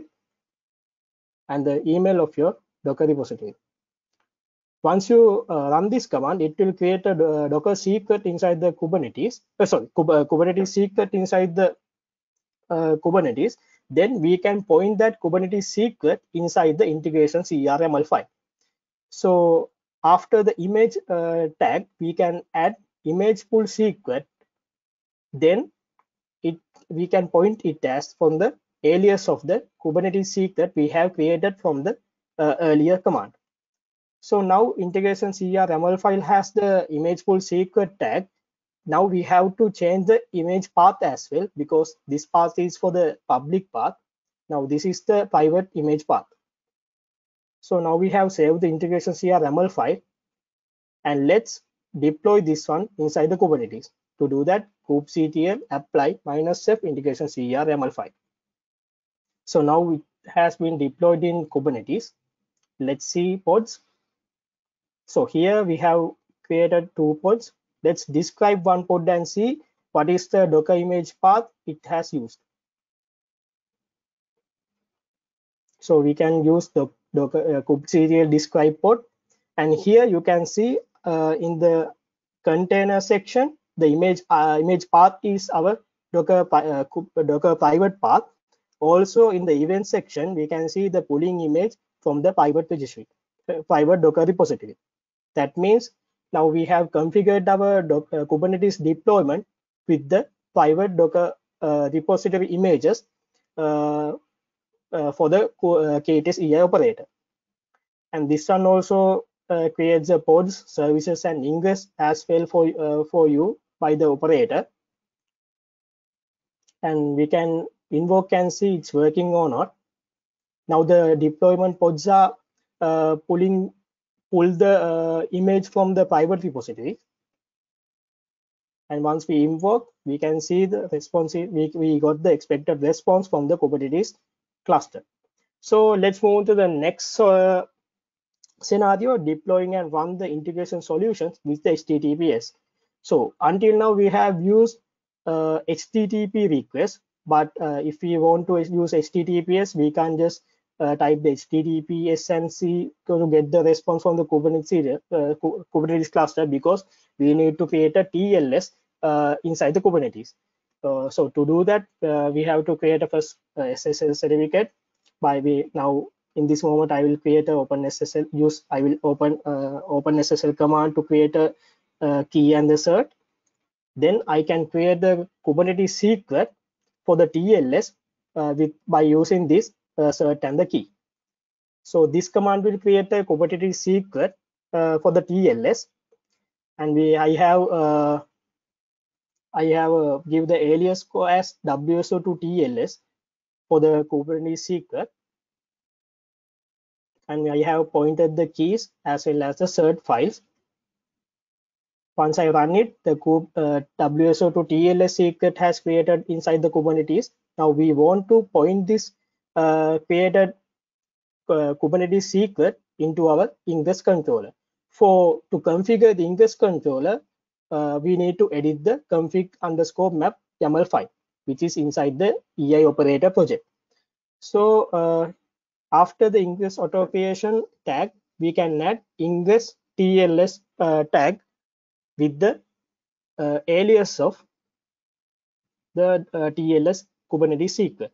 and the email of your Docker repository. Once you uh, run this command, it will create a uh, Docker secret inside the Kubernetes. Uh, sorry, Kubernetes secret inside the uh, Kubernetes. Then we can point that Kubernetes secret inside the integration C R M L file. So after the image uh, tag, we can add image pull secret. Then it we can point it as from the alias of the Kubernetes secret we have created from the uh, earlier command. So now integration C R M L file has the image pull secret tag. Now we have to change the image path as well, because this path is for the public path. Now this is the private image path. So now we have saved the integration C R M L file, and let's deploy this one inside the Kubernetes. To do that, kubectl apply minus f integration C R M L file. So now it has been deployed in Kubernetes. Let's see pods. So here we have created two pods. Let's describe one pod and see what is the Docker image path it has used. So we can use the Docker uh, kubectl describe pod, and here you can see uh, in the container section, the image uh, image path is our Docker uh, Docker private path. Also in the event section, we can see the pulling image from the private registry, uh, private Docker repository. That means now we have configured our Docker, uh, Kubernetes deployment with the private Docker uh, repository images uh, uh, for the uh, K-test E I operator. And this one also uh, creates the pods, services, and ingress as well for uh, for you by the operator. And we can invoke and see it's working or not. Now the deployment pods are uh, pulling pull the uh, image from the private repository. And once we invoke, we can see the response. We, we got the expected response from the Kubernetes cluster. So let's move to the next uh, scenario, deploying and run the integration solutions with the H T T P S. So until now we have used uh, H T T P requests, but uh, if we want to use H T T P S, we can just uh, type the H T T P S and C to get the response from the Kubernetes, uh, Kubernetes cluster, because we need to create a T L S uh, inside the Kubernetes. Uh, so to do that, uh, we have to create a first uh, S S L certificate. By we now in this moment, I will create a OpenSSL use. I will open uh, OpenSSL command to create a, a key and the cert. Then I can create the Kubernetes secret for the T L S uh, with by using this uh, cert and the key. So this command will create a Kubernetes secret uh, for the T L S, and we I have uh, I have uh, give the alias code as W S O to T L S for the Kubernetes secret, and I have pointed the keys as well as the cert files. Once I run it, the uh, W S O to T L S secret has created inside the Kubernetes. Now we want to point this uh, created uh, Kubernetes secret into our ingress controller. For to configure the ingress controller, uh, we need to edit the config underscore map YAML file, which is inside the E I operator project. So uh, after the ingress auto creation tag, we can add ingress T L S uh, tag with the uh, alias of the uh, T L S Kubernetes secret.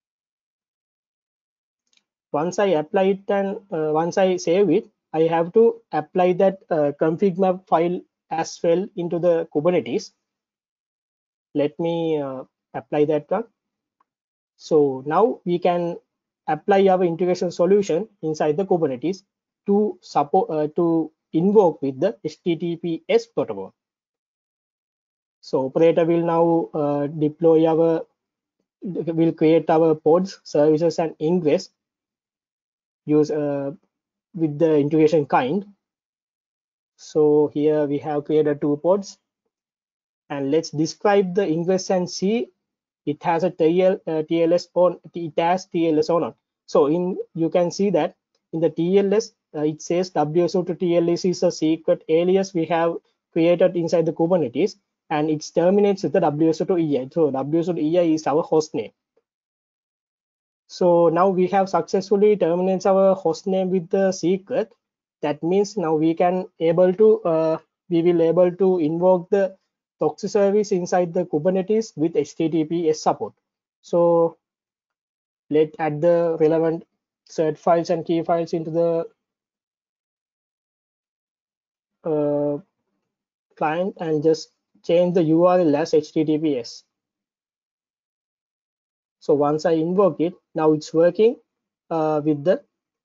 Once I apply it and uh, once I save it, I have to apply that uh, config map file as well into the Kubernetes. Let me uh, apply that one. So now we can apply our integration solution inside the Kubernetes to support uh, to invoke with the H T T P S protocol. So operator will now uh, deploy our will create our pods, services, and ingress use uh, with the integration kind. So here we have created two pods, and let's describe the ingress and see it has a T L, uh, T L S on it has T L S on. So in you can see that in the T L S uh, it says W S O to T L S is a secret alias we have created inside the Kubernetes, and it terminates with the W S O to E I. So W S O to E I is our host name. So now we have successfully terminated our host name with the secret. That means now we can able to uh, we will able to invoke the proxy service inside the Kubernetes with H T T P S support. So let's add the relevant cert files and key files into the uh, client and just change the U R L as H T T P S. So once I invoke it, now it's working uh, with the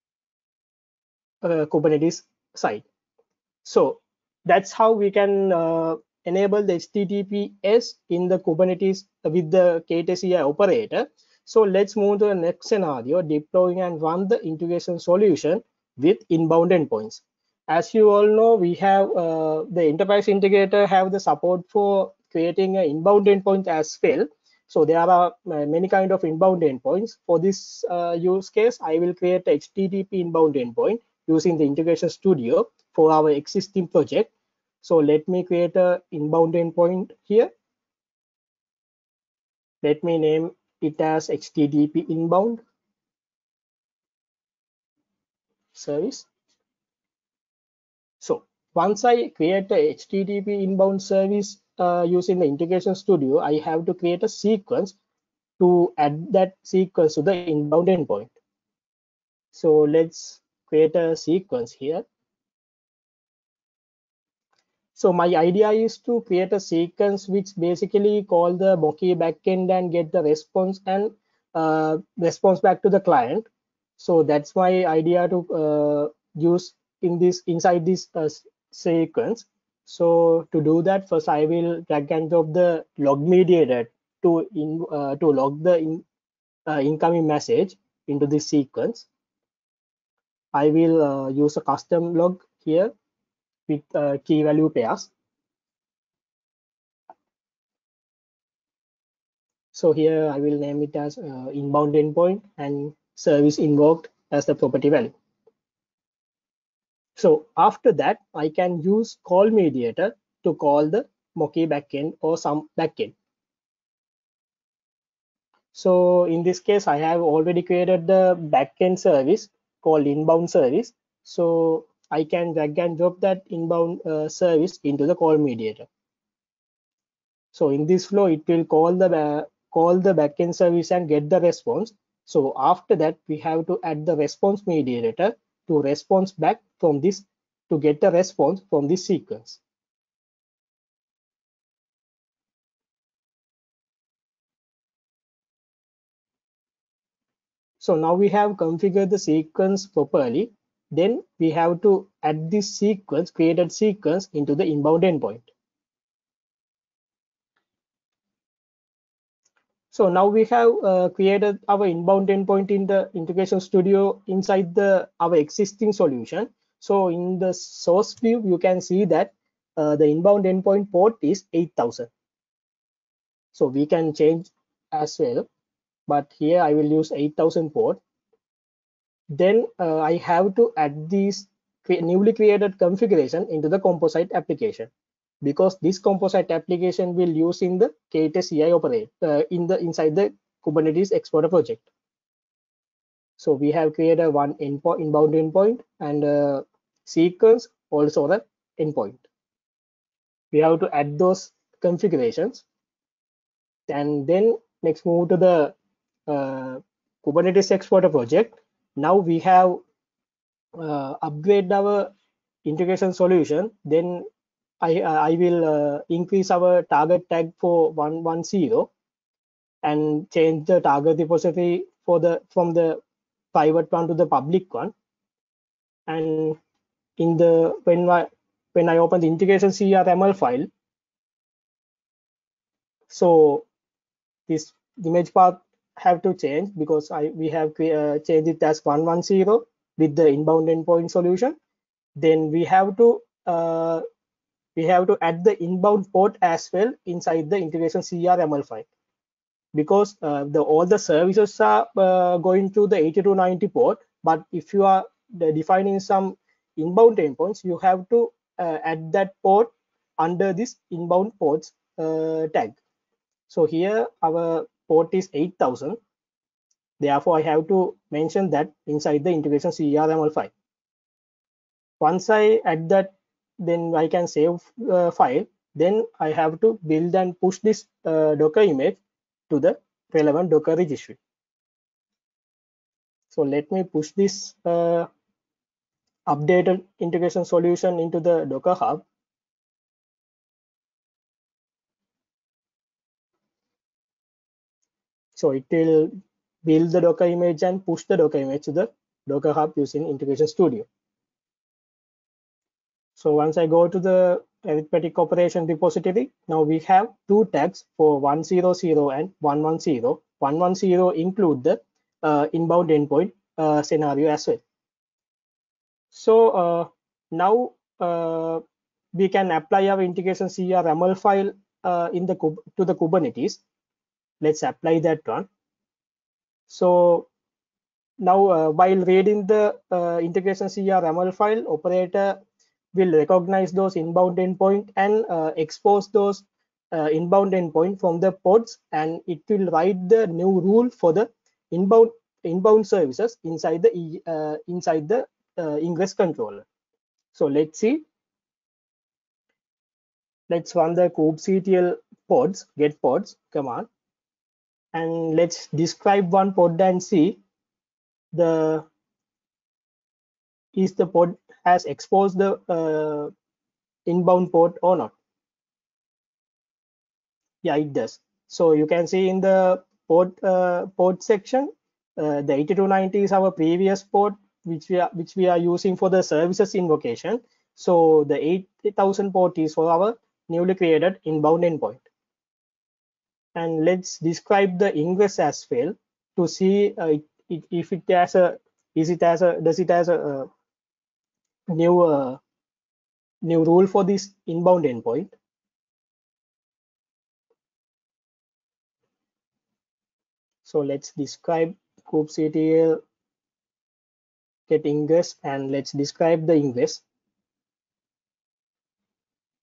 uh, Kubernetes side. So that's how we can uh, enable the H T T P S in the Kubernetes with the K T C I operator. So let's move to the next scenario, deploying and run the integration solution with inbound endpoints. As you all know, we have uh, the enterprise integrator have the support for creating an inbound endpoint as well. So there are uh, many kind of inbound endpoints. For this uh, use case, I will create a H T T P inbound endpoint using the Integration Studio for our existing project. So let me create a inbound endpoint here. Let me name it as H T T P inbound service. So once I create a H T T P inbound service uh, using the Integration Studio, I have to create a sequence to add that sequence to the inbound endpoint. So let's create a sequence here. So my idea is to create a sequence which basically call the Mockee backend and get the response and uh, response back to the client. So that's my idea to uh, use in this inside this uh, sequence. So to do that, first I will drag and drop the log mediator to in uh, to log the in, uh, incoming message into this sequence. I will uh, use a custom log here with uh, key value pairs. So here I will name it as uh, inbound endpoint and service invoked as the property value. So after that, I can use call mediator to call the Mockee backend or some backend. So in this case, I have already created the backend service called inbound service. So I can drag and drop that inbound uh, service into the call mediator. So in this flow, it will call the uh, call the backend service and get the response. So after that, we have to add the response mediator to response back from this to get the response from this sequence. So now we have configured the sequence properly. Then we have to add this sequence, created sequence into the inbound endpoint. So now we have uh, created our inbound endpoint in the Integration Studio inside the our existing solution. So in the source view, you can see that uh, the inbound endpoint port is eight thousand. So we can change as well, but here I will use eight thousand port. Then uh, I have to add this newly created configuration into the composite application, because this composite application will use in the K-test C I operate uh, in the inside the Kubernetes Exporter project. So we have created one endpoint, inbound endpoint, and a sequence also the endpoint. We have to add those configurations, and then next move to the uh, Kubernetes Exporter project. Now we have uh, upgrade our integration solution. Then I I will uh, increase our target tag for one one zero and change the target repository for the from the private one to the public one. And in the when I when I open the integration C R M L file, so this image path have to change because I we have uh, changed it as one one zero with the inbound endpoint solution. Then we have to uh, we have to add the inbound port as well inside the integration C R M L file, because uh, the all the services are uh, going to the eighty-two ninety port. But if you are defining some inbound endpoints, you have to uh, add that port under this inbound ports uh, tag. So here our port is eight thousand. Therefore, I have to mention that inside the integration C R M L file. Once I add that, then I can save uh, file. Then I have to build and push this uh, Docker image to the relevant Docker registry. So let me push this uh, updated integration solution into the Docker Hub. So it will build the Docker image and push the Docker image to the Docker Hub using Integration Studio. So once I go to the arithmetic operation repository, now we have two tags for one hundred and one ten. one ten include the uh, inbound endpoint uh, scenario as well. So uh, now uh, we can apply our integration C R M L file uh, in the to the Kubernetes. Let's apply that one. So now uh, while reading the uh, integration C R M L file, operator will recognize those inbound endpoint and uh, expose those uh, inbound endpoint from the ports, and it will write the new rule for the inbound inbound services inside the uh, inside the uh, ingress controller. So let's see. Let's run the kubectl pods get pods command, and let's describe one pod and see the is the pod has exposed the uh, inbound port or not. Yeah, it does. So you can see in the port uh, port section, uh, the eighty-two ninety is our previous port which we are which we are using for the services invocation. So the eight thousand port is for our newly created inbound endpoint. And let's describe the ingress as well to see uh, it, it, if it has a is it as a does it has a, uh new uh, new rule for this inbound endpoint. So let's describe kubectl get ingress, and let's describe the ingress.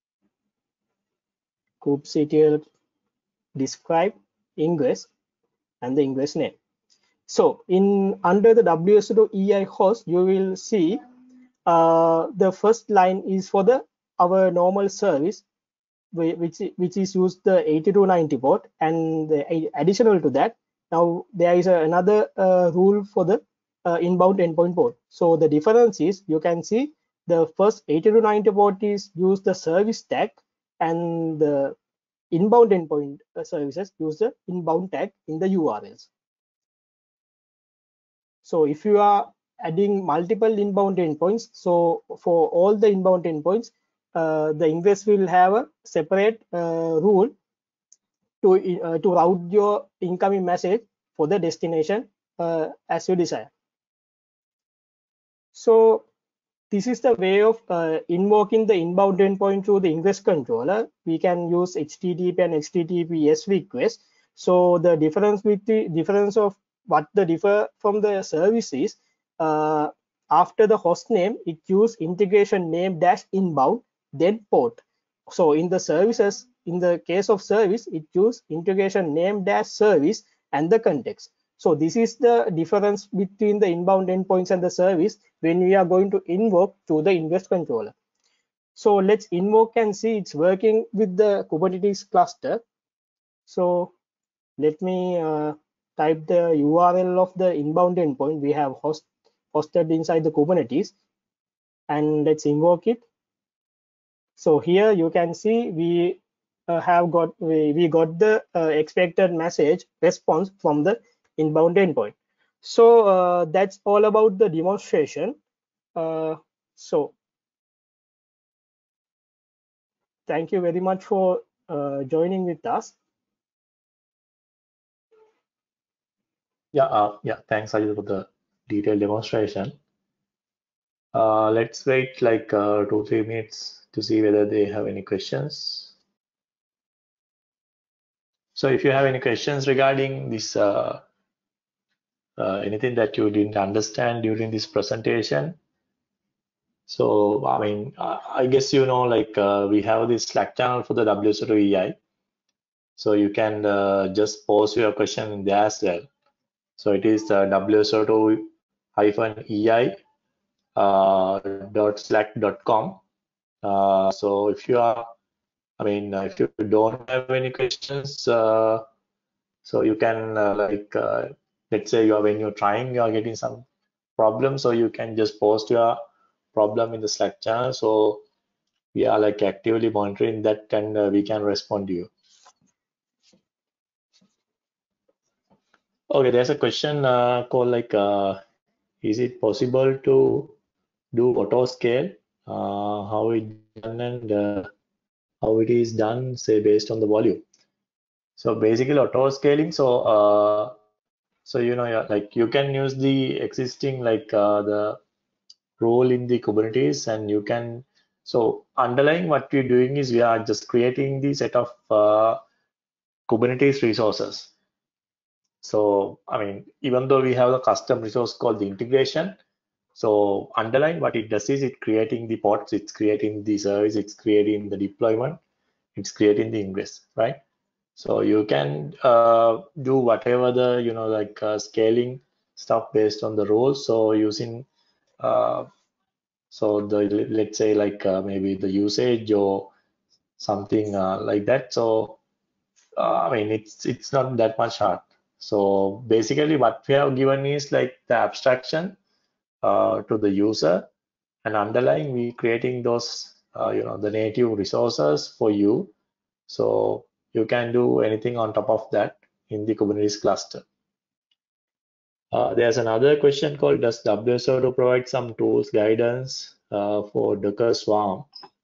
kubectl describe ingress. and the ingress name. So in under the W S O two E I host, you will see uh, the first line is for the our normal service, which which is used the eighty-two ninety port, and the, additional to that, now there is a, another uh, rule for the uh, inbound endpoint port. So the difference is, you can see the first eighty-two ninety port is use the service tag, and the inbound endpoint uh, services use the inbound tag in the U R Ls. So if you are adding multiple inbound endpoints, so for all the inbound endpoints, uh, the ingress will have a separate uh, rule to uh, to route your incoming message for the destination uh, as you desire. So this is the way of uh, invoking the inbound endpoint through the ingress controller. We can use H T T P and H T T P S request. So the difference with the difference of what the differ from the service is, uh, after the host name, it use integration name dash inbound, then port. So in the services, in the case of service, it use integration name dash service and the context. So this is the difference between the inbound endpoints and the service when we are going to invoke to the ingress controller. So let's invoke and see it's working with the Kubernetes cluster. So let me uh, type the U R L of the inbound endpoint we have host, hosted inside the Kubernetes, and let's invoke it. So here you can see we uh, have got we, we got the uh, expected message response from the inbound endpoint. So uh, that's all about the demonstration. Uh, so thank you very much for uh, joining with us. Yeah, uh, yeah. Thanks, Ajit, for the detailed demonstration. Uh, let's wait like uh, two, three minutes to see whether they have any questions. So if you have any questions regarding this, uh, uh, anything that you didn't understand during this presentation, so I mean, I guess you know, like uh, we have this Slack channel for the W S O two E I. So you can uh, just post your question in there as well. So it is uh, W S O two hyphen E I uh, dot slack dot com. Uh, so if you are, I mean, uh, if you don't have any questions, uh, so you can uh, like, uh, let's say you are when you're trying, you are getting some problem, so you can just post your problem in the Slack channel. So we are like actively monitoring that, and uh, we can respond to you. Okay, there's a question uh, called like, uh, is it possible to do auto scale? Uh, how it done and uh, how it is done, say based on the volume. So basically auto scaling. So uh, so you know, yeah, like you can use the existing like uh, the role in the Kubernetes, and you can. So underlying what we're doing is we are just creating the set of uh, Kubernetes resources. So I mean, even though we have a custom resource called the integration, so underlying what it does is it creating the pods, it's creating the service, it's creating the deployment, it's creating the ingress, right? So you can uh, do whatever the, you know, like uh, scaling stuff based on the roles. So using, uh, so the, let's say like uh, maybe the usage or something uh, like that. So, uh, I mean, it's, it's not that much hard. So basically what we have given is like the abstraction uh, to the user, and underlying we creating those, uh, you know, the native resources for you. So you can do anything on top of that in the Kubernetes cluster. Uh, there's another question called, does W S O two provide some tools, guidance uh, for Docker Swarm?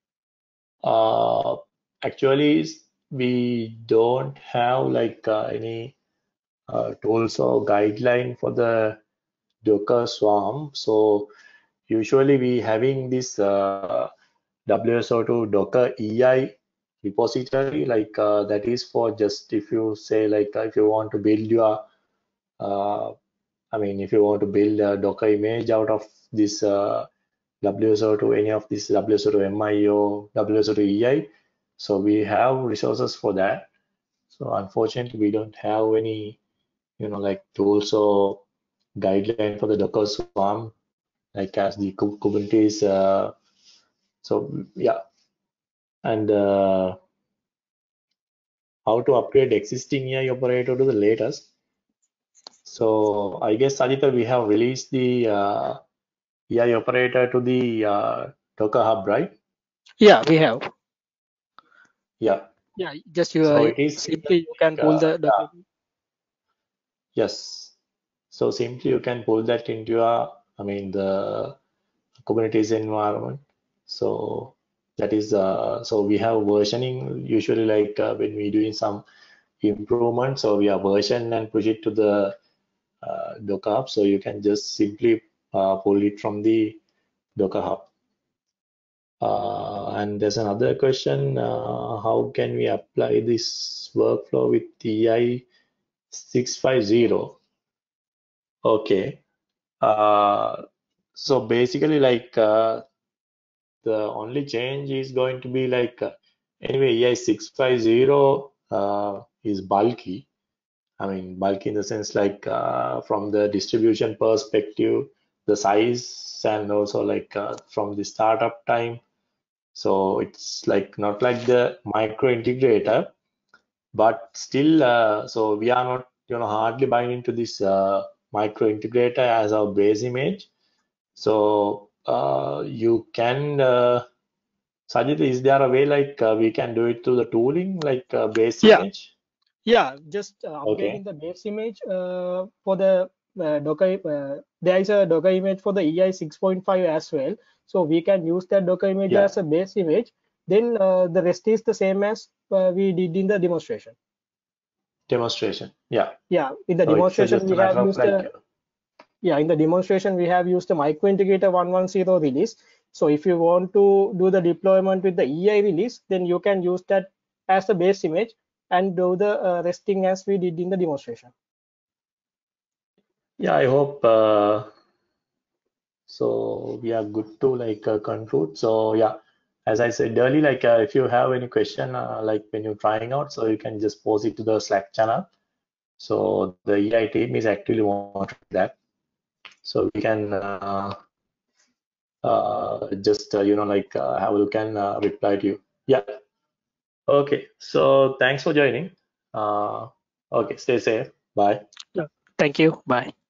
Uh, actually, we don't have like uh, any uh, tools or guideline for the Docker Swarm. So usually we having this uh, W S O two Docker E I repository, like uh, that is for just if you say like uh, if you want to build your uh, I mean if you want to build a Docker image out of this uh, W S O two, any of this W S O two M I O, W S O two E I, so we have resources for that. So unfortunately we don't have any you know, like tools or guideline for the Docker Swarm, like as the Kubernetes. Uh, so yeah, and uh, how to upgrade existing A I operator to the latest. So I guess, Sajita, we have released the uh, A I operator to the uh, Docker Hub, right? Yeah, we have. Yeah. Yeah, just you So uh, it is similar simply you can like, pull uh, the yeah, document. yes. So simply you can pull that into a, I mean, the Kubernetes environment. So that is, uh, so we have versioning usually like uh, when we doing some improvement. So we are version and push it to the uh, Docker Hub. So you can just simply uh, pull it from the Docker Hub. Uh, and there's another question, uh, how can we apply this workflow with E I six fifty? Okay. Uh, so basically like uh, the only change is going to be like uh, anyway E I six fifty uh, is bulky. I mean bulky in the sense like uh, from the distribution perspective, the size and also like uh, from the startup time. So it's like not like the micro integrator, but still uh, so we are not you know hardly binding to this uh, micro integrator as our base image. So uh, you can uh, Sajid, is there a way like uh, we can do it through the tooling like uh, base Yeah, image? yeah, just uh, upgrading Okay. the base image uh, for the uh, Docker. Uh, there is a Docker image for the E I six point five as well. So we can use that Docker image Yeah. as a base image. Then uh, the rest is the same as uh, we did in the demonstration. Demonstration. Yeah. Yeah, in the So it's uh, demonstration just a we have matter of used like a yeah in the demonstration we have used the micro integrator one ten release. So if you want to do the deployment with the E I release, then you can use that as the base image and do the uh, resting as we did in the demonstration. yeah. I hope uh, so. We are good to like uh, conclude. So yeah. As I said earlier, like uh, if you have any question, uh, like when you're trying out, so you can just post it to the Slack channel. So the E I team is actually monitoring that. So we can uh, uh, just uh, you know like uh, have a look and uh, reply to you. Yeah. Okay. So thanks for joining. Uh, okay. Stay safe. Bye. Yeah. Thank you. Bye.